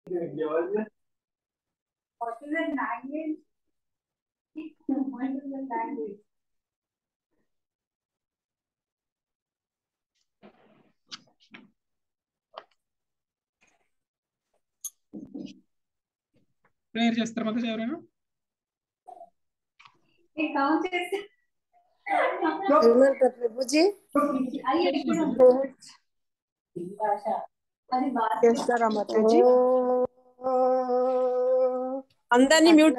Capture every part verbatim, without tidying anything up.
What is the language? What is the language? Prayer చేస్తారు మాకు ఎవరైనా? ये काम कैसे? प्रभु जी आइए अरे बात చేస్తారా మాతాజీ? అందరినీ మ్యూట్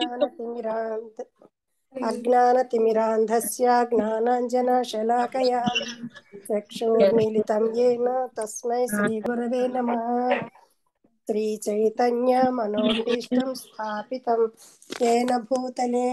అజ్ఞానతిమిరాంధస్య జ్ఞానాంజనశలాకయా చక్షుర్మిలితం येन తస్మై శ్రీగురవే నమః. శ్రీచైతన్యమనోభీష్టం స్థాపితం येन భూతలే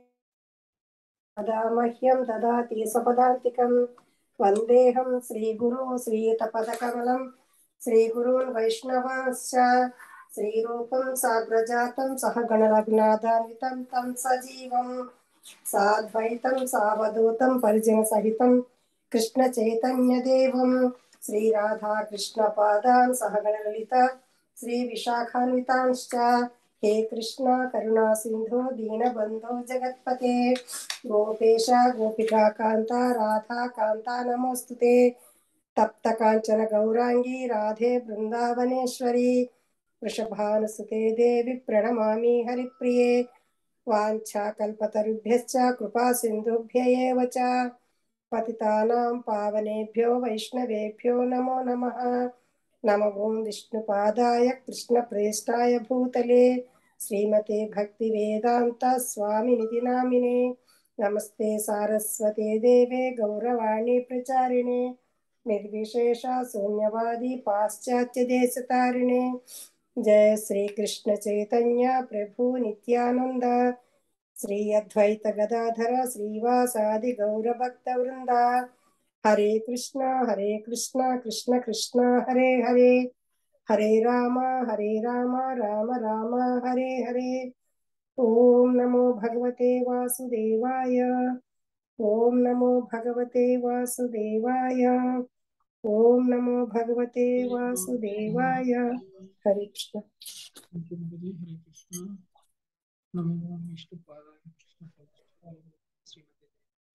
మహ్యం దదాతి సపదాంతికం. వందేహం శ్రీగురు శ్రీయుతపదకమలం శ్రీగురూన్ వైష్ణవాంశ్చ శ్రీరూపం సాగ్రజాతం సహగణరఘునాథాన్వితం తం సజీవం సాద్వైతం సావధూతం పరిజన సహితం కృష్ణ చైతన్యదేవం శ్రీరాధాకృష్ణ పాదాన్ సహగణలలిత శ్రీ విశాఖాన్వితాంశ్చ. हे कृष्ण करुणा सिंधु दीनबंधो जगत्पते गोपेश गोपिका कांता राधा कांता नमोस्तुते. तप्त कांचन गौरांगी राधे वृंदावनेश्वरी वृषभानुसुते देवी प्रणमामि हरिप्रिये. वाञ्छाकल्पतरुभ्यश्च कृपा सिन्धुभ्य एव च पतितानां पावनेभ्यो वैष्णवेभ्यो नमो नमः. नमो ओं विष्णुपादाय कृष्णप्रेष्ठाय भूतले श्रीमते भक्तिवेदांत स्वामिनिधि नामिने. नमस्ते सारस्वते देवे गौरवाणी प्रचारिणे निर्विशेष शून्यवादी पाश्चात्य देशतारिणे. जय श्री कृष्ण चैतन्य प्रभु नित्यानंद श्री अद्वैत गदाधर श्रीवासादि गौर भक्त वृंदा. हरे कृष्णा हरे कृष्णा कृष्ण कृष्णा हरे हरे हरे राम हरे राम राम राम हरे हरे. ओम नमो भगवते वासुदेवाय. ओम नमो भगवते वासुदेवाय. ओम नमो भगवते वासुदेवाय. हरे कृष्ण. हरे कृष्ण. नमो विष्णुपादाय कृष्णप्रेष्ठाय श्रीमते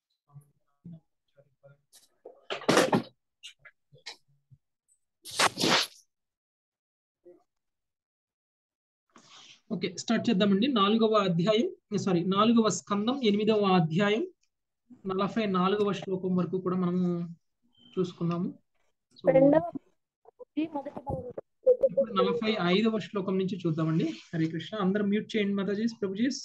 ఓకే స్టార్ట్ చేద్దామండి. నాలుగవ అధ్యాయం సారీ నాలుగవ స్కందం ఎనిమిదవ అధ్యాయం నలభై నాలుగవ శ్లోకం వరకు కూడా మనము చూసుకున్నాము. సో ఇప్పుడు నలభై ఐదవ శ్లోకం నుంచి చూద్దామండి. హరే కృష్ణ. అందరూ మ్యూట్ చేయండి మాతాజీస్ ప్రభుజీస్.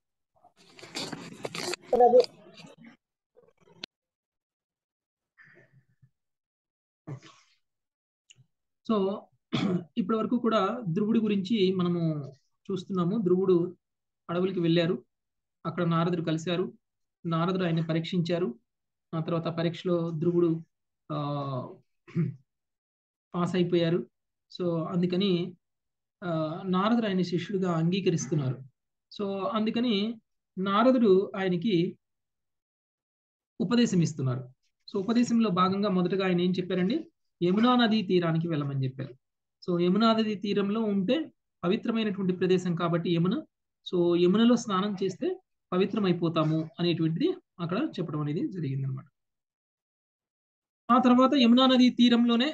సో ఇప్పటి వరకు కూడా ధ్రువుడి గురించి మనము చూస్తున్నాము. ధ్రువుడు అడవులకి వెళ్ళారు. అక్కడ నారదుడు కలిశారు. నారదుడు ఆయన పరీక్షించారు. ఆ తర్వాత పరీక్షలో ధ్రువుడు ఆ పాస్ అయిపోయారు. సో అందుకని ఆ నారదుడు ఆయన శిష్యుడిగా అంగీకరిస్తున్నారు. సో అందుకని నారదుడు ఆయనకి ఉపదేశం ఇస్తున్నారు. సో ఉపదేశంలో భాగంగా మొదటగా ఆయన ఏం చెప్పారండి, యమునా నదీ తీరానికి వెళ్ళమని చెప్పారు. సో యమునా నదీ తీరంలో ఉంటే పవిత్రమైనటువంటి ప్రదేశం కాబట్టి యమున, సో యమునలో స్నానం చేస్తే పవిత్రమైపోతాము అనేటువంటిది అక్కడ చెప్పడం అనేది జరిగింది అనమాట. ఆ తర్వాత యమునా నదీ తీరంలోనే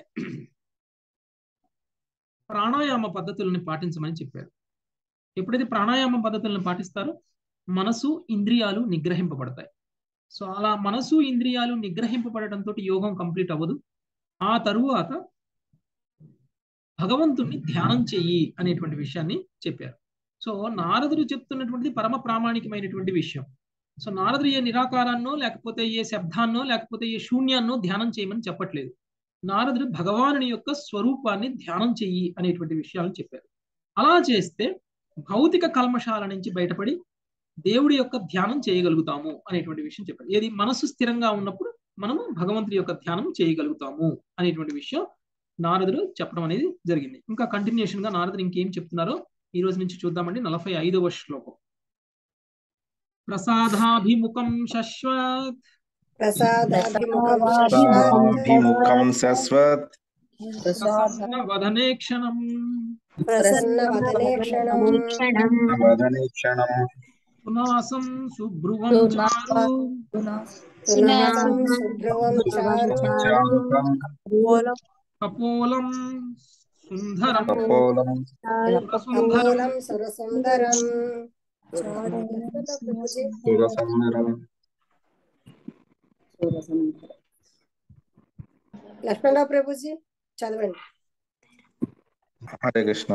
ప్రాణాయామ పద్ధతులను పాటించమని చెప్పారు. ఎప్పుడైతే ప్రాణాయామ పద్ధతులను పాటిస్తారో మనసు ఇంద్రియాలు నిగ్రహింపబడతాయి. సో అలా మనసు ఇంద్రియాలు నిగ్రహింపబడటంతో యోగం కంప్లీట్ అవ్వదు. ఆ తరువాత భగవంతుణ్ణి ధ్యానం చెయ్యి అనేటువంటి విషయాన్ని చెప్పారు. సో నారదుడు చెప్తున్నటువంటిది పరమ ప్రామాణికమైనటువంటి విషయం. సో నారదుడు ఏ నిరాకారాన్నో లేకపోతే ఏ శబ్దాన్నో లేకపోతే ఏ శూన్యాన్నో ధ్యానం చేయమని చెప్పట్లేదు. నారదుడు భగవానుని యొక్క స్వరూపాన్ని ధ్యానం చెయ్యి అనేటువంటి విషయాలను చెప్పారు. అలా చేస్తే భౌతిక కల్మషాల నుంచి బయటపడి దేవుడి యొక్క ధ్యానం చేయగలుగుతాము అనేటువంటి విషయం చెప్పారు. ఏది మనసు స్థిరంగా ఉన్నప్పుడు మనము భగవంతుడి యొక్క ధ్యానం చేయగలుగుతాము అనేటువంటి విషయం నారదుడు చెప్పడం అనేది జరిగింది. ఇంకా కంటిన్యూషన్ గా నారదుడు ఇంకేం చెప్తున్నారో ఈ రోజు నుంచి చూద్దామండి. నలభై ఐదవ శ్లోకం. ప్రసాదాభిముఖం శశ్వత్ ప్రసాదాభిముఖం శశ్వత్ ప్రసన్న వదనే క్షణం ప్రసన్న వదనే క్షణం వదనే క్షణం పునాసం శుభ్రువం చారు సునాసం శుభ్రువం చారు చారుకం కపోలం సుందరం కపోలం సురసుందరం కపోలం సురసుందరం. ప్రభుజీ సురసుందరం లక్ష్మణరావు ప్రభుజీ చదవండి. హరే కృష్ణ.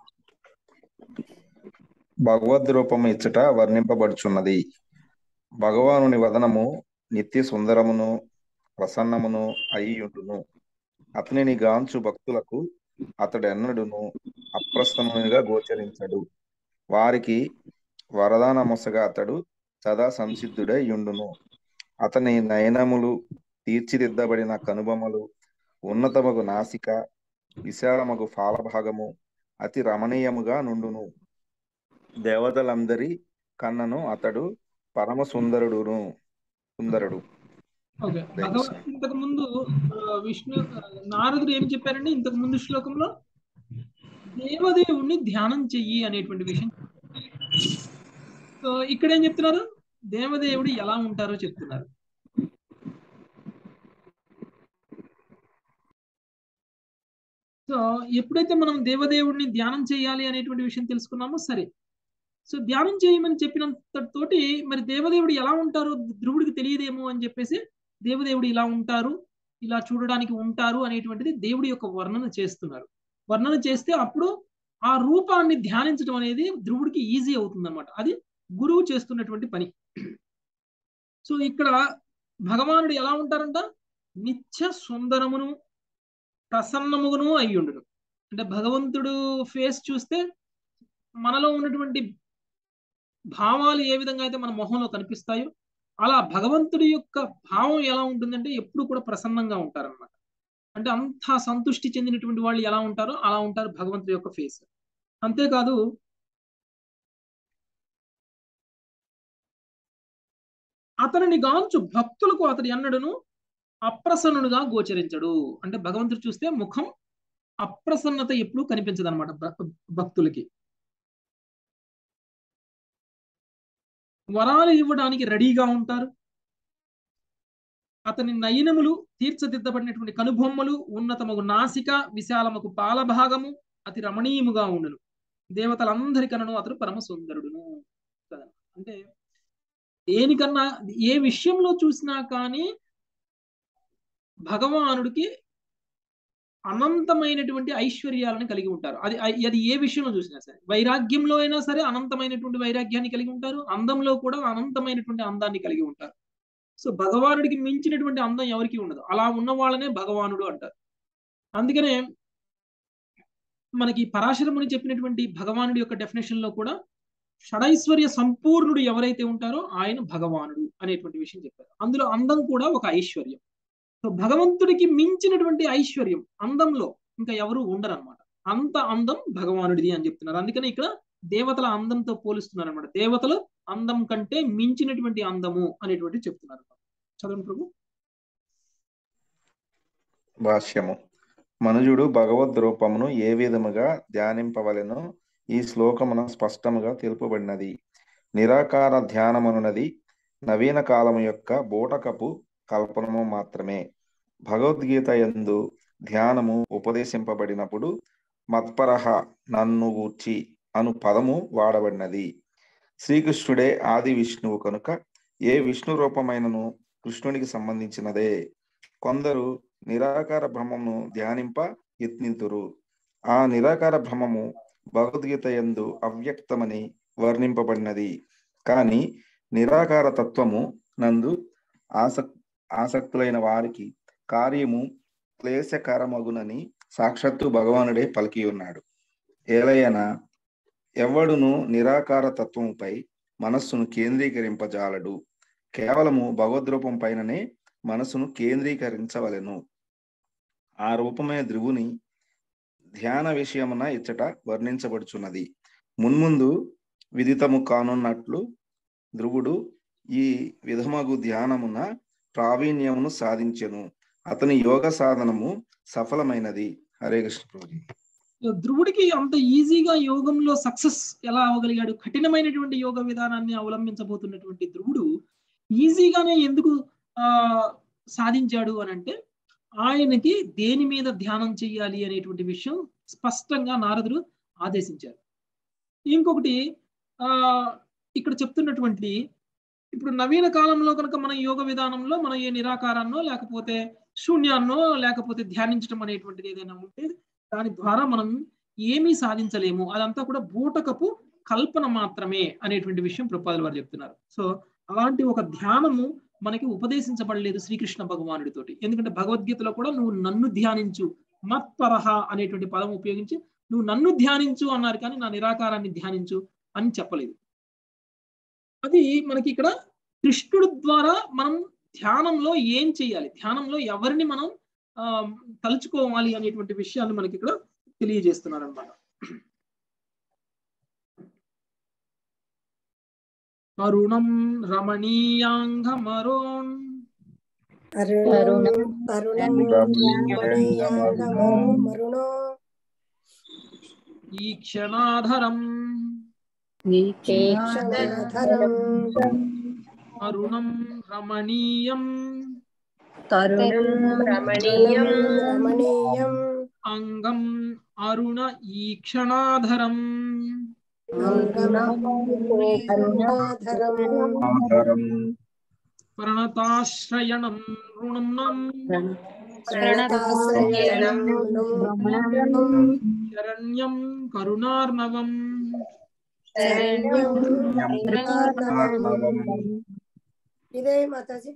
భగవద్ రూపము ఇచ్చట వర్ణింపబడుచున్నది. భగవానుని వదనము నిత్య సుందరమును ప్రసన్నమును అయి ఉండును. అతనిని గాంచు భక్తులకు అతడెన్నడును అప్రసన్నునిగా గోచరించడు. వారికి వరదానమొసగా అతడు సదా సంసిద్ధుడై యుండును. అతని నయనములు తీర్చిదిద్దబడిన కనుబొమలు, ఉన్నతమగు నాసిక, విశాలమగు ఫాలభాగము అతి రమణీయముగా నుండును. దేవతలందరి కన్నను అతడు పరమ సుందరుడును సుందరుడు. ఓకే, భగవత్ ఇంతకు ముందు విష్ణు నారదుడు ఏం చెప్పారండి ఇంతకు ముందు శ్లోకంలో? దేవదేవుణ్ణి ధ్యానం చెయ్యి అనేటువంటి విషయం. సో ఇక్కడ ఏం చెప్తున్నారు? దేవదేవుడు ఎలా ఉంటారో చెప్తున్నారు. సో ఎప్పుడైతే మనం దేవదేవుడిని ధ్యానం చేయాలి అనేటువంటి విషయం తెలుసుకున్నామో సరే, సో ధ్యానం చేయమని చెప్పినంత తోటి మరి దేవదేవుడు ఎలా ఉంటారో ధ్రువుడికి తెలియదేమో అని చెప్పేసి దేవదేవుడు ఇలా ఉంటారు, ఇలా చూడడానికి ఉంటారు అనేటువంటిది దేవుడి యొక్క వర్ణన చేస్తున్నారు. వర్ణన చేస్తే అప్పుడు ఆ రూపాన్ని ధ్యానించడం అనేది ధ్రువుడికి ఈజీ అవుతుంది అనమాట. అది గురువు చేస్తున్నటువంటి పని. సో ఇక్కడ భగవానుడు ఎలా ఉంటారంట? నిత్య సుందరమును ప్రసన్నమును అయ్యుండును. అంటే భగవంతుడు ఫేస్ చూస్తే మనలో ఉన్నటువంటి భావాలు ఏ విధంగా అయితే మన మొహంలో కనిపిస్తాయో అలా భగవంతుడి యొక్క భావం ఎలా ఉంటుందంటే ఎప్పుడు కూడా ప్రసన్నంగా ఉంటారనమాట. అంటే అంత సంతృష్టి చెందినటువంటి వాళ్ళు ఎలా ఉంటారో అలా ఉంటారు భగవంతుడి యొక్క ఫేస్. అంతేకాదు అతనిని గాంచు భక్తులకు అతడి అన్నడును అప్రసన్నుడుగా గోచరించడు. అంటే భగవంతుడు చూస్తే ముఖం అప్రసన్నత ఎప్పుడు కనిపించదు అనమాట భక్తులకి. వరాలు ఇవ్వడానికి రెడీగా ఉంటారు. అతని నయనములు తీర్చిదిద్దబడినటువంటి కనుబొమ్మలు, ఉన్నతమగు నాసిక, విశాలమగు పాలభాగము అతి రమణీయముగా ఉండును. దేవతలందరికనను అతడు పరమ సుందరుడును. అంటే దేనికన్నా ఏ విషయంలో చూసినా కానీ భగవానుడికి అనంతమైనటువంటి ఐశ్వర్యాలను కలిగి ఉంటారు. అది అది ఏ విషయంలో చూసినా సరే, వైరాగ్యంలో అయినా సరే అనంతమైనటువంటి వైరాగ్యాన్ని కలిగి ఉంటారు, అందంలో కూడా అనంతమైనటువంటి అందాన్ని కలిగి ఉంటారు. సో భగవానుడికి మించినటువంటి అందం ఎవరికి ఉండదు. అలా ఉన్న వాళ్ళనే భగవానుడు అంటారు. అందుకనే మనకి పరాశరముని చెప్పినటువంటి భగవానుడి యొక్క డెఫినేషన్ లో కూడా షడైశ్వర్య సంపూర్ణుడు ఎవరైతే ఉంటారో ఆయన భగవానుడు అనేటువంటి విషయం చెప్పారు. అందులో అందం కూడా ఒక ఐశ్వర్యం. సో భగవంతుడికి మించినటువంటి ఐశ్వర్యం అందంలో ఇంకా ఎవరు ఉండరు అనమాట. అంత అందం భగవానుడిది అని చెప్తున్నారు. అందుకని ఇక్కడ దేవతల అందంతో పోలుస్తున్నారు అనమాట. దేవతలు అందం కంటే మించినటువంటి అందము అనేటువంటి చెప్తున్నారు. చదవండి ప్రభు. భాష్యము. మనుజుడు భగవద్ రూపమును ఏ విధముగా ధ్యానింపవలెనో ఈ శ్లోకమున స్పష్టముగా తెలుపబడినది. నిరాకార ధ్యానమనున్నది నవీన కాలము యొక్క బూటకపు కల్పనము మాత్రమే. భగవద్గీత యందు ధ్యానము ఉపదేశింపబడినప్పుడు మత్పరహ నన్ను గూర్చి అను పదము వాడబడినది. శ్రీకృష్ణుడే ఆది విష్ణువు కనుక ఏ విష్ణు రూపమైనను కృష్ణునికి సంబంధించినదే. కొందరు నిరాకార బ్రహ్మమును ధ్యానింప యత్నింతురు. ఆ నిరాకార బ్రహ్మము భగవద్గీత యందు అవ్యక్తమని వర్ణింపబడినది. కానీ నిరాకార తత్వము నందు ఆసక్ ఆసక్తులైన వారికి కార్యము క్లేశకరమగునని సాక్షాత్తు భగవానుడే పలికి ఉన్నాడు. ఏలయన ఎవడును నిరాకార తత్వముపై మనస్సును కేంద్రీకరింపజాలడు. కేవలము భగవద్రూపం పైననే మనసును కేంద్రీకరించవలెను. ఆ రూపమే ధ్రువుని ధ్యాన విషయమున ఇచ్చట వర్ణించబడుచున్నది. మున్ముందు విదితము కానున్నట్లు ధ్రువుడు ఈ విధమగు ధ్యానమున ప్రావీణ్యమును సాధించెను. అతని యోగ సాధనము సఫలమైనది. హరే కృష్ణ ప్రభుజీ. ధ్రువుడికి అంత ఈజీగా యోగంలో సక్సెస్ ఎలా అవ్వగలిగాడు? కఠినమైనటువంటి యోగ విధానాన్ని అవలంబించబోతున్నటువంటి ధ్రువుడు ఈజీగానే ఎందుకు ఆ సాధించాడు అని అంటే, ఆయనకి దేని మీద ధ్యానం చెయ్యాలి అనేటువంటి విషయం స్పష్టంగా నారదుడు ఆదేశించారు. ఇంకొకటి ఆ ఇక్కడ చెప్తున్నటువంటి, ఇప్పుడు నవీన కాలంలో కనుక మన యోగ విధానంలో మనం ఏ నిరాకారాన్నో లేకపోతే శూన్యాన్నో లేకపోతే ధ్యానించడం అనేటువంటిది ఏదైనా ఉంటే దాని ద్వారా మనం ఏమీ సాధించలేము, అదంతా కూడా బూటకపు కల్పన మాత్రమే అనేటువంటి విషయం ప్రభుపాదుల వారు చెప్తున్నారు. సో అలాంటి ఒక ధ్యానము మనకి ఉపదేశించబడలేదు శ్రీకృష్ణ భగవానుడితోటి. ఎందుకంటే భగవద్గీతలో కూడా నువ్వు నన్ను ధ్యానించు, మత్పరహ అనేటువంటి పదం ఉపయోగించి నువ్వు నన్ను ధ్యానించు అన్నారు, కానీ నా నిరాకారాన్ని ధ్యానించు అని చెప్పలేదు. అది మనకి ఇక్కడ కృష్ణుడి ద్వారా మనం ధ్యానంలో ఏం చేయాలి, ధ్యానంలో ఎవరిని మనం ఆ తలుచుకోవాలి అనేటువంటి విషయాన్ని మనకి ఇక్కడ తెలియజేస్తున్నారు అన్నమాట. అరుణం రమణీయాంగమరోన్ అరుణం అరుణం రమణీయాంగమరుణో ఈక్షణాధరం ఈక్షణాధరం అరుణం రమణీయం తరుణం రమణీయం రమణీయం అంగం అరుణ ఈక్షణాధరం అరుణాధరం ప్రణతాశ్రయణం రుణం ప్రణతాశ్రయణం శరణ్యం కరుణార్ణవం శరణ్యం కరుణార్ణవం. ఇదే మాతాజీ.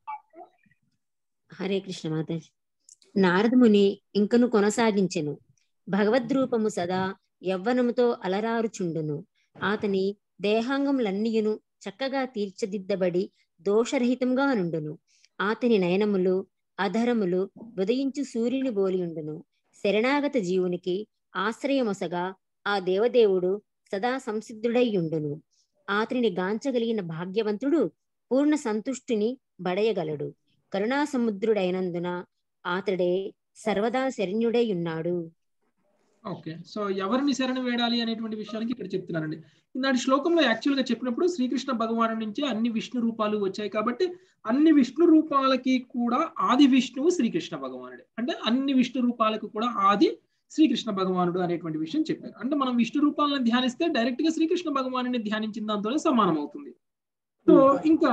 హరే కృష్ణ మాతాజీ. నారదముని ఇంకను కొనసాగించెను. భగవద్రూపము సదా యవ్వనముతో అలరారుచుండును. అతని దేహాంగములన్నీయును చక్కగా తీర్చిదిద్దబడి దోషరహితంగా నుండును. అతని నయనములు అధరములు ఉదయించు సూర్యుని బోలియుండును. శరణాగత జీవునికి ఆశ్రయమొసగా ఆ దేవదేవుడు సదా సంసిద్ధుడైయుండును. అతనిని గాంచగలిగిన భాగ్యవంతుడు పూర్ణ సంతుష్టిని బడయగలడు. కరుణా సముద్రుడైనందున అతడే సర్వదా శరణ్యుడై ఉన్నాడు. ఓకే, సో ఎవరిని శరణ వేడాలి అనేటువంటి విషయానికి ఇక్కడ చెప్తున్నారండి. ఈనాటి శ్లోకంలో యాక్చువల్ గా చెప్పినప్పుడు శ్రీకృష్ణ భగవాను నుంచే అన్ని విష్ణు రూపాలు వచ్చాయి కాబట్టి అన్ని విష్ణు రూపాలకి కూడా ఆది విష్ణువు శ్రీకృష్ణ భగవానుడే. అంటే అన్ని విష్ణు రూపాలకు కూడా ఆది శ్రీకృష్ణ భగవానుడు అనేటువంటి విషయం చెప్పారు. అంటే మనం విష్ణు రూపాలను ధ్యానిస్తే డైరెక్ట్ గా శ్రీకృష్ణ భగవాను ధ్యానించిన దాంతోనే సమానం అవుతుంది. సో ఇంకా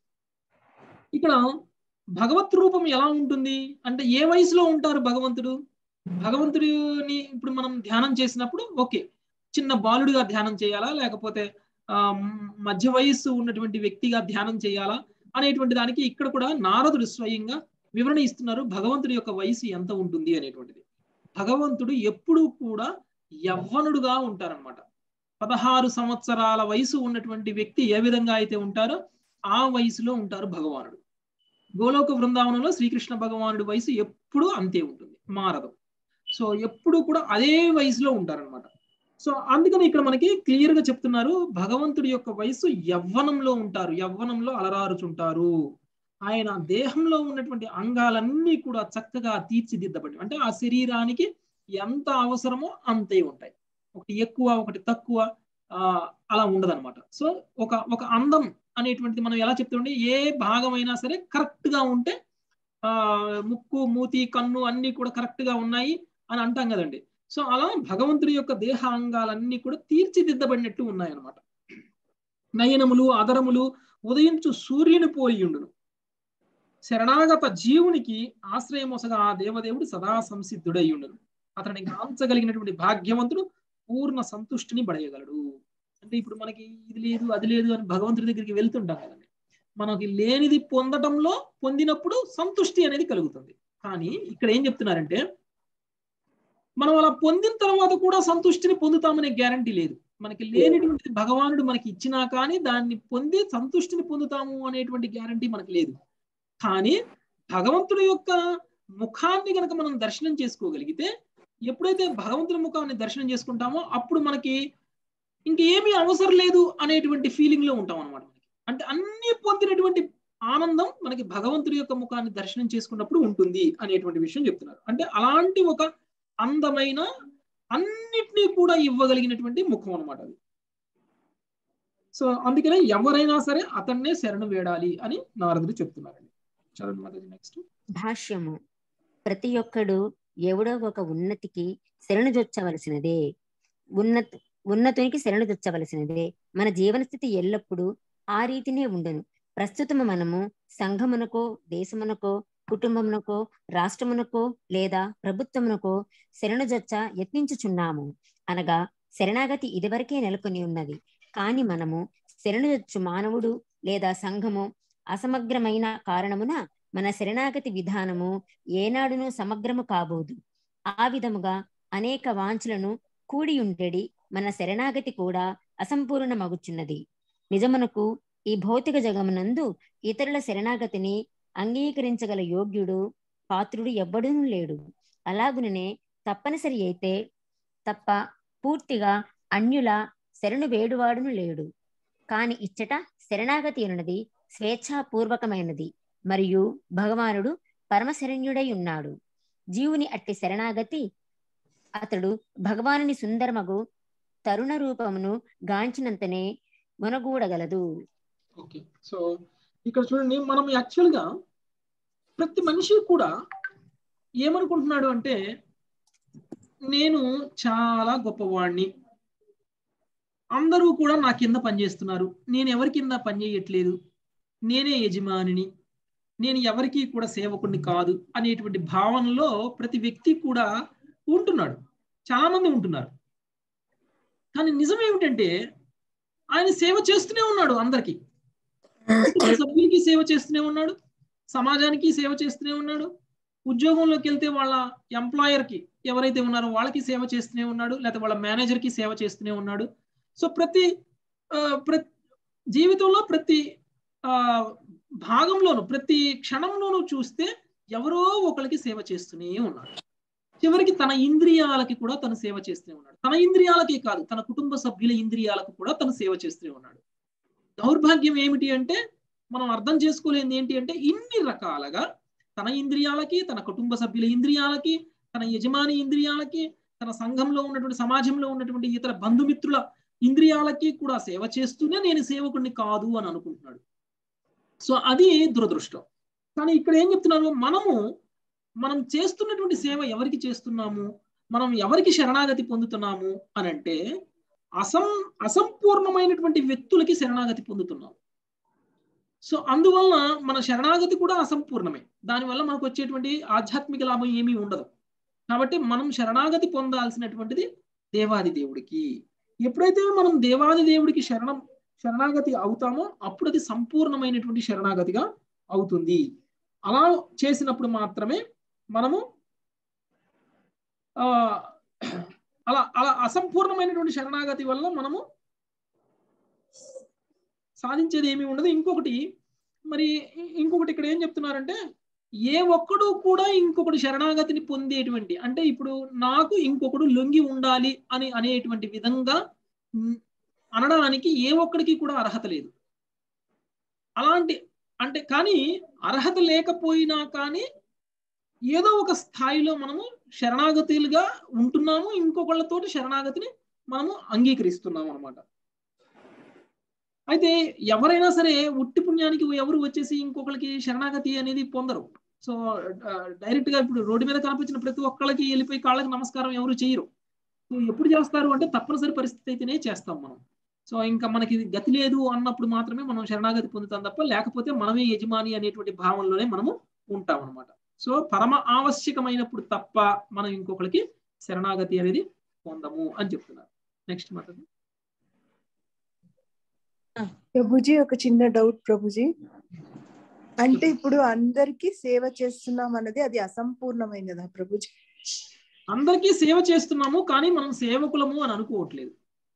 ఇక్కడ భగవత్ రూపం ఎలా ఉంటుంది అంటే, ఏ వయసులో ఉంటారు భగవంతుడు? భగవంతుడిని ఇప్పుడు మనం ధ్యానం చేసినప్పుడు ఓకే, చిన్న బాలుడిగా ధ్యానం చేయాలా లేకపోతే ఆ మధ్య వయస్సు ఉన్నటువంటి వ్యక్తిగా ధ్యానం చేయాలా అనేటువంటి దానికి ఇక్కడ కూడా నారదుడు స్వయంగా వివరణ ఇస్తున్నారు. భగవంతుడి యొక్క వయసు ఎంత ఉంటుంది అనేటువంటిది. భగవంతుడు ఎప్పుడూ కూడా యవ్వనుడుగా ఉంటారనమాట. పదహారు సంవత్సరాల వయసు ఉన్నటువంటి వ్యక్తి ఏ విధంగా అయితే ఉంటారో ఆ వయసులో ఉంటారు భగవానుడు. గోలోక బృందావనంలో శ్రీకృష్ణ భగవానుడి వయసు ఎప్పుడూ అంతే ఉంటుంది, మారదు. సో ఎప్పుడు కూడా అదే వయసులో ఉంటారనమాట. సో అందుకని ఇక్కడ మనకి క్లియర్ గా చెప్తున్నారు, భగవంతుడి యొక్క వయసు యవ్వనంలో ఉంటారు, యవ్వనంలో అలరారుచుంటారు. ఆయన దేహంలో ఉన్నటువంటి అంగాలన్నీ కూడా చక్కగా తీర్చిదిద్దబడి, అంటే ఆ శరీరానికి ఎంత అవసరమో అంతే ఉంటాయి. ఒకటి ఎక్కువ ఒకటి తక్కువ ఆ అలా ఉండదన్నమాట. సో ఒక ఒక అందం అనేటువంటిది మనం ఎలా చెప్తుంటే, ఏ భాగమైనా సరే కరెక్ట్ గా ఉంటే ఆ ముక్కు మూతి కన్ను అన్ని కూడా కరెక్ట్ గా ఉన్నాయి అని అంటాం కదండి. సో అలా భగవంతుడి యొక్క దేహ అంగాలన్నీ కూడా తీర్చిదిద్దబడినట్టు ఉన్నాయన్నమాట. నయనములు అదరములు ఉదయించు సూర్యుని పోలియుండును. శరణాగత జీవునికి ఆశ్రయమొసగా ఆ దేవదేవుడు సదా సంసిద్ధుడయ్యుండును. అతని గాంచగలిగినటువంటి భాగ్యవంతుడు పూర్ణ సంతుష్టిని బడయగలడు. అంటే ఇప్పుడు మనకి ఇది లేదు అది లేదు అని భగవంతుడి దగ్గరికి వెళ్తుంటాం కదండి. మనకి లేనిది పొందటంలో పొందినప్పుడు సంతుష్టి అనేది కలుగుతుంది. కానీ ఇక్కడ ఏం చెప్తున్నారంటే, మనం అలా పొందిన తర్వాత కూడా సంతుష్టిని పొందుతామనే గ్యారంటీ లేదు. మనకి లేనిటువంటిది భగవానుడు మనకి ఇచ్చినా కానీ దాన్ని పొంది సంతుష్టిని పొందుతాము అనేటువంటి గ్యారంటీ మనకి లేదు. కానీ భగవంతుడి యొక్క ముఖాన్ని కనుక మనం దర్శనం చేసుకోగలిగితే, ఎప్పుడైతే భగవంతుడి ముఖాన్ని దర్శనం చేసుకుంటామో అప్పుడు మనకి ఇంకేమీ అవసరం లేదు అనేటువంటి ఫీలింగ్ లో ఉంటాం అనమాట. అంటే అన్ని పొందినటువంటి ఆనందం మనకి భగవంతుడి యొక్క ముఖాన్ని దర్శనం చేసుకున్నప్పుడు ఉంటుంది అనేటువంటి విషయం చెప్తున్నారు. అంటే అలాంటి ఒక అందమైన అన్నిటినీ కూడా ఇవ్వగలిగినటువంటి ముఖం అన్నమాట అది. సో అందుకనే ఎవరైనా సరే అతన్నే శరణు వేడాలి అని నారదుడు చెప్తున్నారండి. చదవండి మాతాజీ నెక్స్ట్. భాష్యము. ప్రతి ఒక్కడు ఎవడో ఒక ఉన్నతికి శరణుజొచ్చవలసినదే. ఉన్నత ఉన్నతునికి శరణుజొచ్చవలసినదే. మన జీవన స్థితి ఎల్లప్పుడూ ఆ రీతినే ఉండను. ప్రస్తుతము మనము సంఘమునకో, దేశమునకో, కుటుంబమునకో, రాష్ట్రమునకో లేదా ప్రభుత్వమునకో శరణుజొచ్చ యత్నించుచున్నాము. అనగా శరణాగతి ఇదివరకే నెలకొని ఉన్నది. కాని మనము శరణుజొచ్చు మానవుడు లేదా సంఘము అసమగ్రమైన కారణమున మన శరణాగతి విధానము ఏనాడునూ సమగ్రము కాబోదు. ఆ విధముగా అనేక వాంఛలను కూడి ఉండేడి మన శరణాగతి కూడా అసంపూర్ణమగుచున్నది. నిజమునకు ఈ భౌతిక జగమునందు ఇతరుల శరణాగతిని అంగీకరించగల యోగ్యుడు, పాత్రుడు ఎవ్వడూ లేడు. అలాగుననే తప్పనిసరి అయితే తప్ప పూర్తిగా అన్యుల శరణు వేడువాడును లేడు. కాని ఇచ్చట శరణాగతి అన్నది స్వేచ్ఛాపూర్వకమైనది మరియు భగవానుడు పరమశరణ్యుడై ఉన్నాడు. జీవుని అట్టి శరణాగతి అతడు భగవానుని సుందరమగు తరుణ రూపమును గాంచినంతనే మొనగూడగలదు. ఓకే, సో ఇక్కడ చూడండి, మనం యాక్చువల్ గా ప్రతి మనిషి కూడా ఏమనుకుంటున్నాడు అంటే, నేను చాలా గొప్పవాడిని, అందరూ కూడా నా కింద పనిచేస్తున్నారు, నేను ఎవరి కింద పనిచేయట్లేదు, నేనే యజమానిని, నేను ఎవరికి కూడా సేవకుడిని కాదు అనేటువంటి భావనలో ప్రతి వ్యక్తి కూడా ఉంటున్నాడు. చాలా మంది ఉంటున్నారు. కానీ నిజం ఏమిటంటే ఆయన సేవ చేస్తూనే ఉన్నాడు. అందరికీ, సభ్యులకి సేవ చేస్తూనే ఉన్నాడు, సమాజానికి సేవ చేస్తూనే ఉన్నాడు, ఉద్యోగంలోకి వెళ్తే వాళ్ళ ఎంప్లాయర్కి ఎవరైతే ఉన్నారో వాళ్ళకి సేవ చేస్తూనే ఉన్నాడు, లేకపోతే వాళ్ళ మేనేజర్కి సేవ చేస్తూనే ఉన్నాడు. సో ప్రతి ప్రతి జీవితంలో ప్రతి ఆ భాగంలోనూ ప్రతి క్షణంలోనూ చూస్తే ఎవరో ఒకరికి సేవ చేస్తూనే ఉన్నాడు. చివరికి తన ఇంద్రియాలకి కూడా తను సేవ చేస్తూనే ఉన్నాడు. తన ఇంద్రియాలకే కాదు, తన కుటుంబ సభ్యుల ఇంద్రియాలకు కూడా తను సేవ చేస్తూనే ఉన్నాడు. దౌర్భాగ్యం ఏమిటి అంటే, మనం అర్థం చేసుకోలేనిది ఏంటి అంటే, ఇన్ని రకాలుగా తన ఇంద్రియాలకి, తన కుటుంబ సభ్యుల ఇంద్రియాలకి, తన యజమాని ఇంద్రియాలకి, తన సంఘంలో ఉన్నటువంటి సమాజంలో ఉన్నటువంటి ఇతర బంధుమిత్రుల ఇంద్రియాలకి కూడా సేవ చేస్తూనే నేను సేవకుడిని కాదు అని అనుకుంటున్నాడు. సో అది దురదృష్టం. కానీ ఇక్కడ ఏం చెప్తున్నారు, మనము మనం చేస్తున్నటువంటి సేవ ఎవరికి చేస్తున్నాము, మనం ఎవరికి శరణాగతి పొందుతున్నాము అని అంటే, అసం అసంపూర్ణమైనటువంటి వ్యక్తులకి శరణాగతి పొందుతున్నాం. సో అందువల్ల మన శరణాగతి కూడా అసంపూర్ణమే. దానివల్ల మనకు వచ్చేటువంటి ఆధ్యాత్మిక లాభం ఏమీ ఉండదు. కాబట్టి మనం శరణాగతి పొందాల్సినటువంటిది దేవాది దేవుడికి. ఎప్పుడైతే మనం దేవాది దేవుడికి శరణం శరణాగతి అవుతామో అప్పుడు అది సంపూర్ణమైనటువంటి శరణాగతిగా అవుతుంది. అలా చేసినప్పుడు మాత్రమే మనము ఆ అలా అలా అసంపూర్ణమైనటువంటి శరణాగతి వల్ల మనము సాధించేది ఏమీ ఉండదు. ఇంకొకటి మరి ఇంకొకటి ఇక్కడ ఏం చెప్తున్నారంటే, ఏ ఒక్కడు కూడా ఇంకొకటి శరణాగతిని పొందేటువంటి, అంటే ఇప్పుడు నాకు ఇంకొకడు లొంగి ఉండాలి అని అనేటువంటి విధంగా అనడానికి ఏ ఒక్కడికి కూడా అర్హత లేదు. అలాంటి అంటే కానీ అర్హత లేకపోయినా కానీ ఏదో ఒక స్థాయిలో మనము శరణాగతులుగా ఉంటున్నాము, ఇంకొకళ్ళతోటి శరణాగతిని మనము అంగీకరిస్తున్నాము అనమాట. అయితే ఎవరైనా సరే ఉట్టి పుణ్యానికి ఎవరు వచ్చేసి ఇంకొకరికి శరణాగతి అనేది పొందరు. సో డైరెక్ట్ గా ఇప్పుడు రోడ్డు మీద కనిపించిన ప్రతి ఒక్కళ్ళకి వెళ్ళిపోయి కాళ్ళకి నమస్కారం ఎవరు చేయరు. సో ఎప్పుడు చేస్తారు అంటే తప్పనిసరి పరిస్థితి అయితేనే చేస్తాం మనం. సో ఇంకా మనకి గతి లేదు అన్నప్పుడు మాత్రమే మనం శరణాగతి పొందుతాం తప్ప, లేకపోతే మనమే యజమాని అనేటువంటి భావనలోనే మనము ఉంటాం అనమాట. సో పరమ ఆవశ్యకమైనప్పుడు తప్ప మనం ఇంకొకరికి శరణాగతి అనేది పొందము అని చెప్తున్నారు. నెక్స్ట్ మాట ప్రభుజీ, ఒక చిన్న డౌట్ ప్రభుజీ. అంటే ఇప్పుడు అందరికి సేవ చేస్తున్నాం అన్నది అది అసంపూర్ణమైనదా ప్రభుజీ? అందరికీ సేవ చేస్తున్నాము కానీ మనం సేవకులము అని అనుకోవట్లేదు.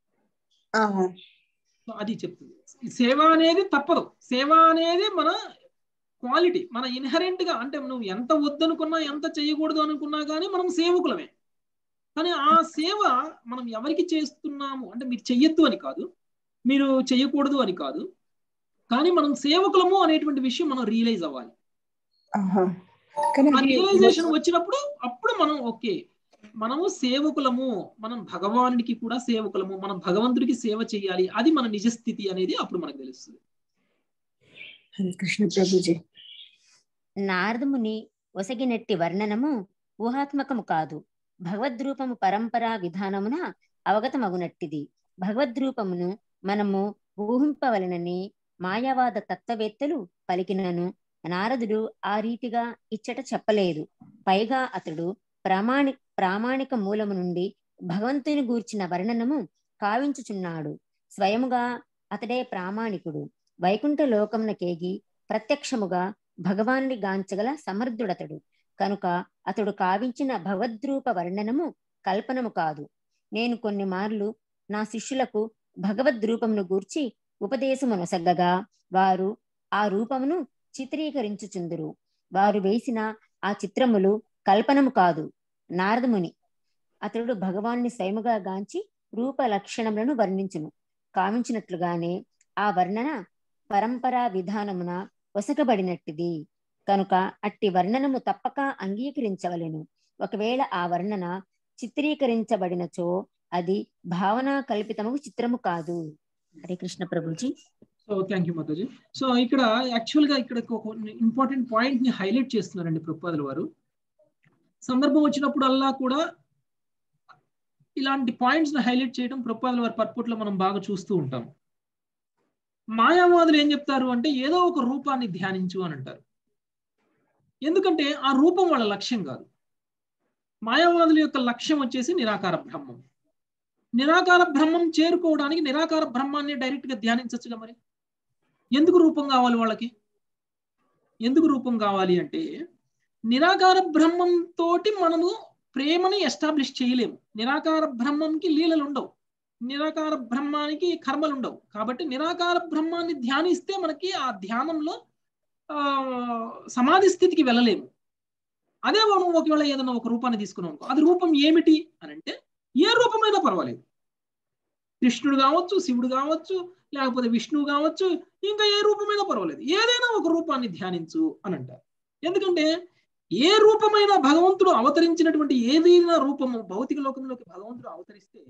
అది చెప్తుంది. సేవ అనేది తప్పదు. సేవ అనేది మన క్వాలిటీ, మన ఇన్హరెంట్ గా. అంటే నువ్వు ఎంత వద్దనుకున్నా ఎంత చేయకూడదు అనుకున్నా కానీ మనం సేవకులమే. కానీ ఆ సేవ మనం ఎవరికి చేస్తున్నాము అంటే మీరు చెయ్యొద్దు అని కాదు, మీరు చెయ్యకూడదు అని కాదు, కానీ మనం సేవకులము అనేటువంటి విషయం మనం రియలైజ్ అవ్వాలి. ఆహా. కానీ ఆ అది రియలైజేషన్ వచ్చినప్పుడు అప్పుడు మనం ఓకే మనము సేవకులము, మనం భగవానుడికి కూడా సేవకులము, మనం భగవంతుడికి సేవ చేయాలి, అది మన నిజస్థితి అనేది అప్పుడు మనకు తెలుస్తుంది. హరే కృష్ణ ప్రభుజీ. నారదముని ఒసగినట్టి వర్ణనము ఊహాత్మకము కాదు, భగవద్రూపము పరంపరా విధానమున అవగతమగునట్టిది. భగవద్రూపమును మనము ఊహింపవలనని మాయావాద తత్వవేత్తలు పలికినను నారదుడు ఆ రీతిగా ఇచ్చట చెప్పలేదు. పైగా అతడు ప్రామాణి ప్రామాణిక మూలము నుండి భగవంతుని గూర్చిన వర్ణనము కావించుచున్నాడు. స్వయముగా అతడే ప్రామాణికుడు. వైకుంఠ లోకమునకేగి ప్రత్యక్షముగా భగవానుడి గాంచగల సమర్థుడతడు కనుక అతడు కావించిన భగవద్రూప వర్ణనము కల్పనము కాదు. నేను కొన్ని మార్లు నా శిష్యులకు భగవద్రూపమును గూర్చి ఉపదేశమునొసగ్గగా వారు ఆ రూపమును చిత్రీకరించుచుందురు. వారు వేసిన ఆ చిత్రములు కల్పనము కాదు. నారదముని అతడు భగవాన్ని స్వయముగా గాంచి రూప లక్షణములను వర్ణించును. కావించినట్లుగానే ఆ వర్ణన పరంపరా విధానమున వసకబడినట్టిది కనుక అట్టి వర్ణనము తప్పక అంగీకరించవలెను. ఒకవేళ ఆ వర్ణన చిత్రీకరించబడినచో అది భావనా కల్పితము చిత్రము కాదు. Hare Krishna Prabhuji. So thank you Mataji. So ఇక్కడ యాక్చువల్ గా ఇక్కడ ఒక ఇంపార్టెంట్ పాయింట్ ని హైలైట్ చేస్తున్నారండి ప్రభుపాదుల వారు. సందర్భం వచ్చినప్పుడల్లా కూడా ఇలాంటి పాయింట్స్ ని హైలైట్ చేయడం ప్రభుపాదుల వారి పర్పుట్లో మనం బాగా చూస్తూ ఉంటాం. మాయావాదులు ఏం చెప్తారు అంటే ఏదో ఒక రూపాన్ని ధ్యానించు అని అంటారు. ఎందుకంటే ఆ రూపం వాళ్ళ లక్ష్యం కాదు. మాయావాదుల యొక్క లక్ష్యం వచ్చేసి నిరాకార బ్రహ్మం. నిరాకార బ్రహ్మం చేరుకోవడానికి నిరాకార బ్రహ్మాన్ని డైరెక్ట్ గా ధ్యానించచ్చుగా. మరి ఎందుకు రూపం కావాలి వాళ్ళకి? ఎందుకు రూపం కావాలి అంటే నిరాకార బ్రహ్మం తోటి మనము ప్రేమని ఎస్టాబ్లిష్ చేయలేము. నిరాకార బ్రహ్మంకి లీలలు ఉండవు, నిరాకార బ్రహ్మానికి కర్మలు ఉండవు. కాబట్టి నిరాకార బ్రహ్మాన్ని ధ్యానిస్తే మనకి ఆ ధ్యానంలో ఆ సమాధి స్థితికి వెళ్ళలేము. అదే మనం ఒకవేళ ఏదైనా ఒక రూపాన్ని తీసుకున్నాం, అది రూపం ఏమిటి అని అంటే ఏ రూపమైనా పర్వాలేదు. కృష్ణుడు కావచ్చు, శివుడు కావచ్చు, లేకపోతే విష్ణువు కావచ్చు, ఇంకా ఏ రూపమైనా పర్వాలేదు. ఏదైనా ఒక రూపాన్ని ధ్యానించు అని అంటారు. ఎందుకంటే ఏ రూపమైనా భగవంతుడు అవతరించినటువంటి ఏదైనా రూపము భౌతిక లోకంలోకి భగవంతుడు అవతరిస్తే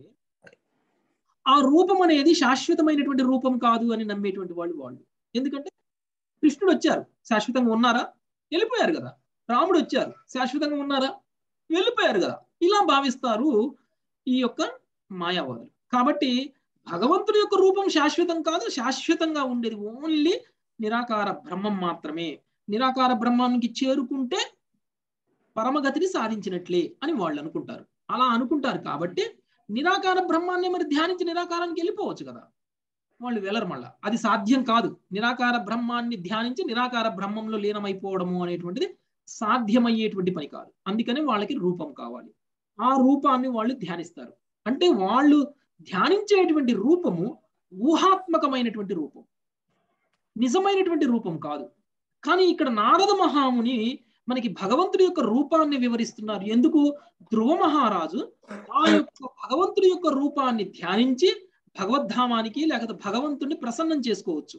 ఆ రూపం అనేది శాశ్వతమైనటువంటి రూపం కాదు అని నమ్మేటువంటి వాళ్ళు వాళ్ళు. ఎందుకంటే కృష్ణుడు వచ్చారు, శాశ్వతంగా ఉన్నారా? వెళ్ళిపోయారు కదా. రాముడు వచ్చారు, శాశ్వతంగా ఉన్నారా? వెళ్ళిపోయారు కదా. ఇలా భావిస్తారు ఈ యొక్క మాయావాదులు. కాబట్టి భగవంతుడి యొక్క రూపం శాశ్వతం కాదు, శాశ్వతంగా ఉండేది ఓన్లీ నిరాకార బ్రహ్మం మాత్రమే. నిరాకార బ్రహ్మానికి చేరుకుంటే పరమగతిని సాధించినట్లే అని వాళ్ళు అనుకుంటారు. అలా అనుకుంటారు కాబట్టి నిరాకార బ్రహ్మాన్ని మరి ధ్యానించి నిరాకారానికి వెళ్ళిపోవచ్చు కదా. వాళ్ళు వెళ్ళరు. మళ్ళా అది సాధ్యం కాదు. నిరాకార బ్రహ్మాన్ని ధ్యానించి నిరాకార బ్రహ్మంలో లీనమైపోవడము అనేటువంటిది సాధ్యమయ్యేటువంటి పని కాదు. అందుకని వాళ్ళకి రూపం కావాలి. ఆ రూపాన్ని వాళ్ళు ధ్యానిస్తారు. అంటే వాళ్ళు ధ్యానించేటువంటి రూపము ఊహాత్మకమైనటువంటి రూపం, నిజమైనటువంటి రూపం కాదు. కానీ ఇక్కడ నారద మహాముని మనకి భగవంతుడి యొక్క రూపాన్ని వివరిస్తున్నారు. ఎందుకు? ధ్రువ మహారాజు ఆ యొక్క భగవంతుడి యొక్క రూపాన్ని ధ్యానించి భగవద్ధామానికి లేకపోతే భగవంతుడిని ప్రసన్నం చేసుకోవచ్చు.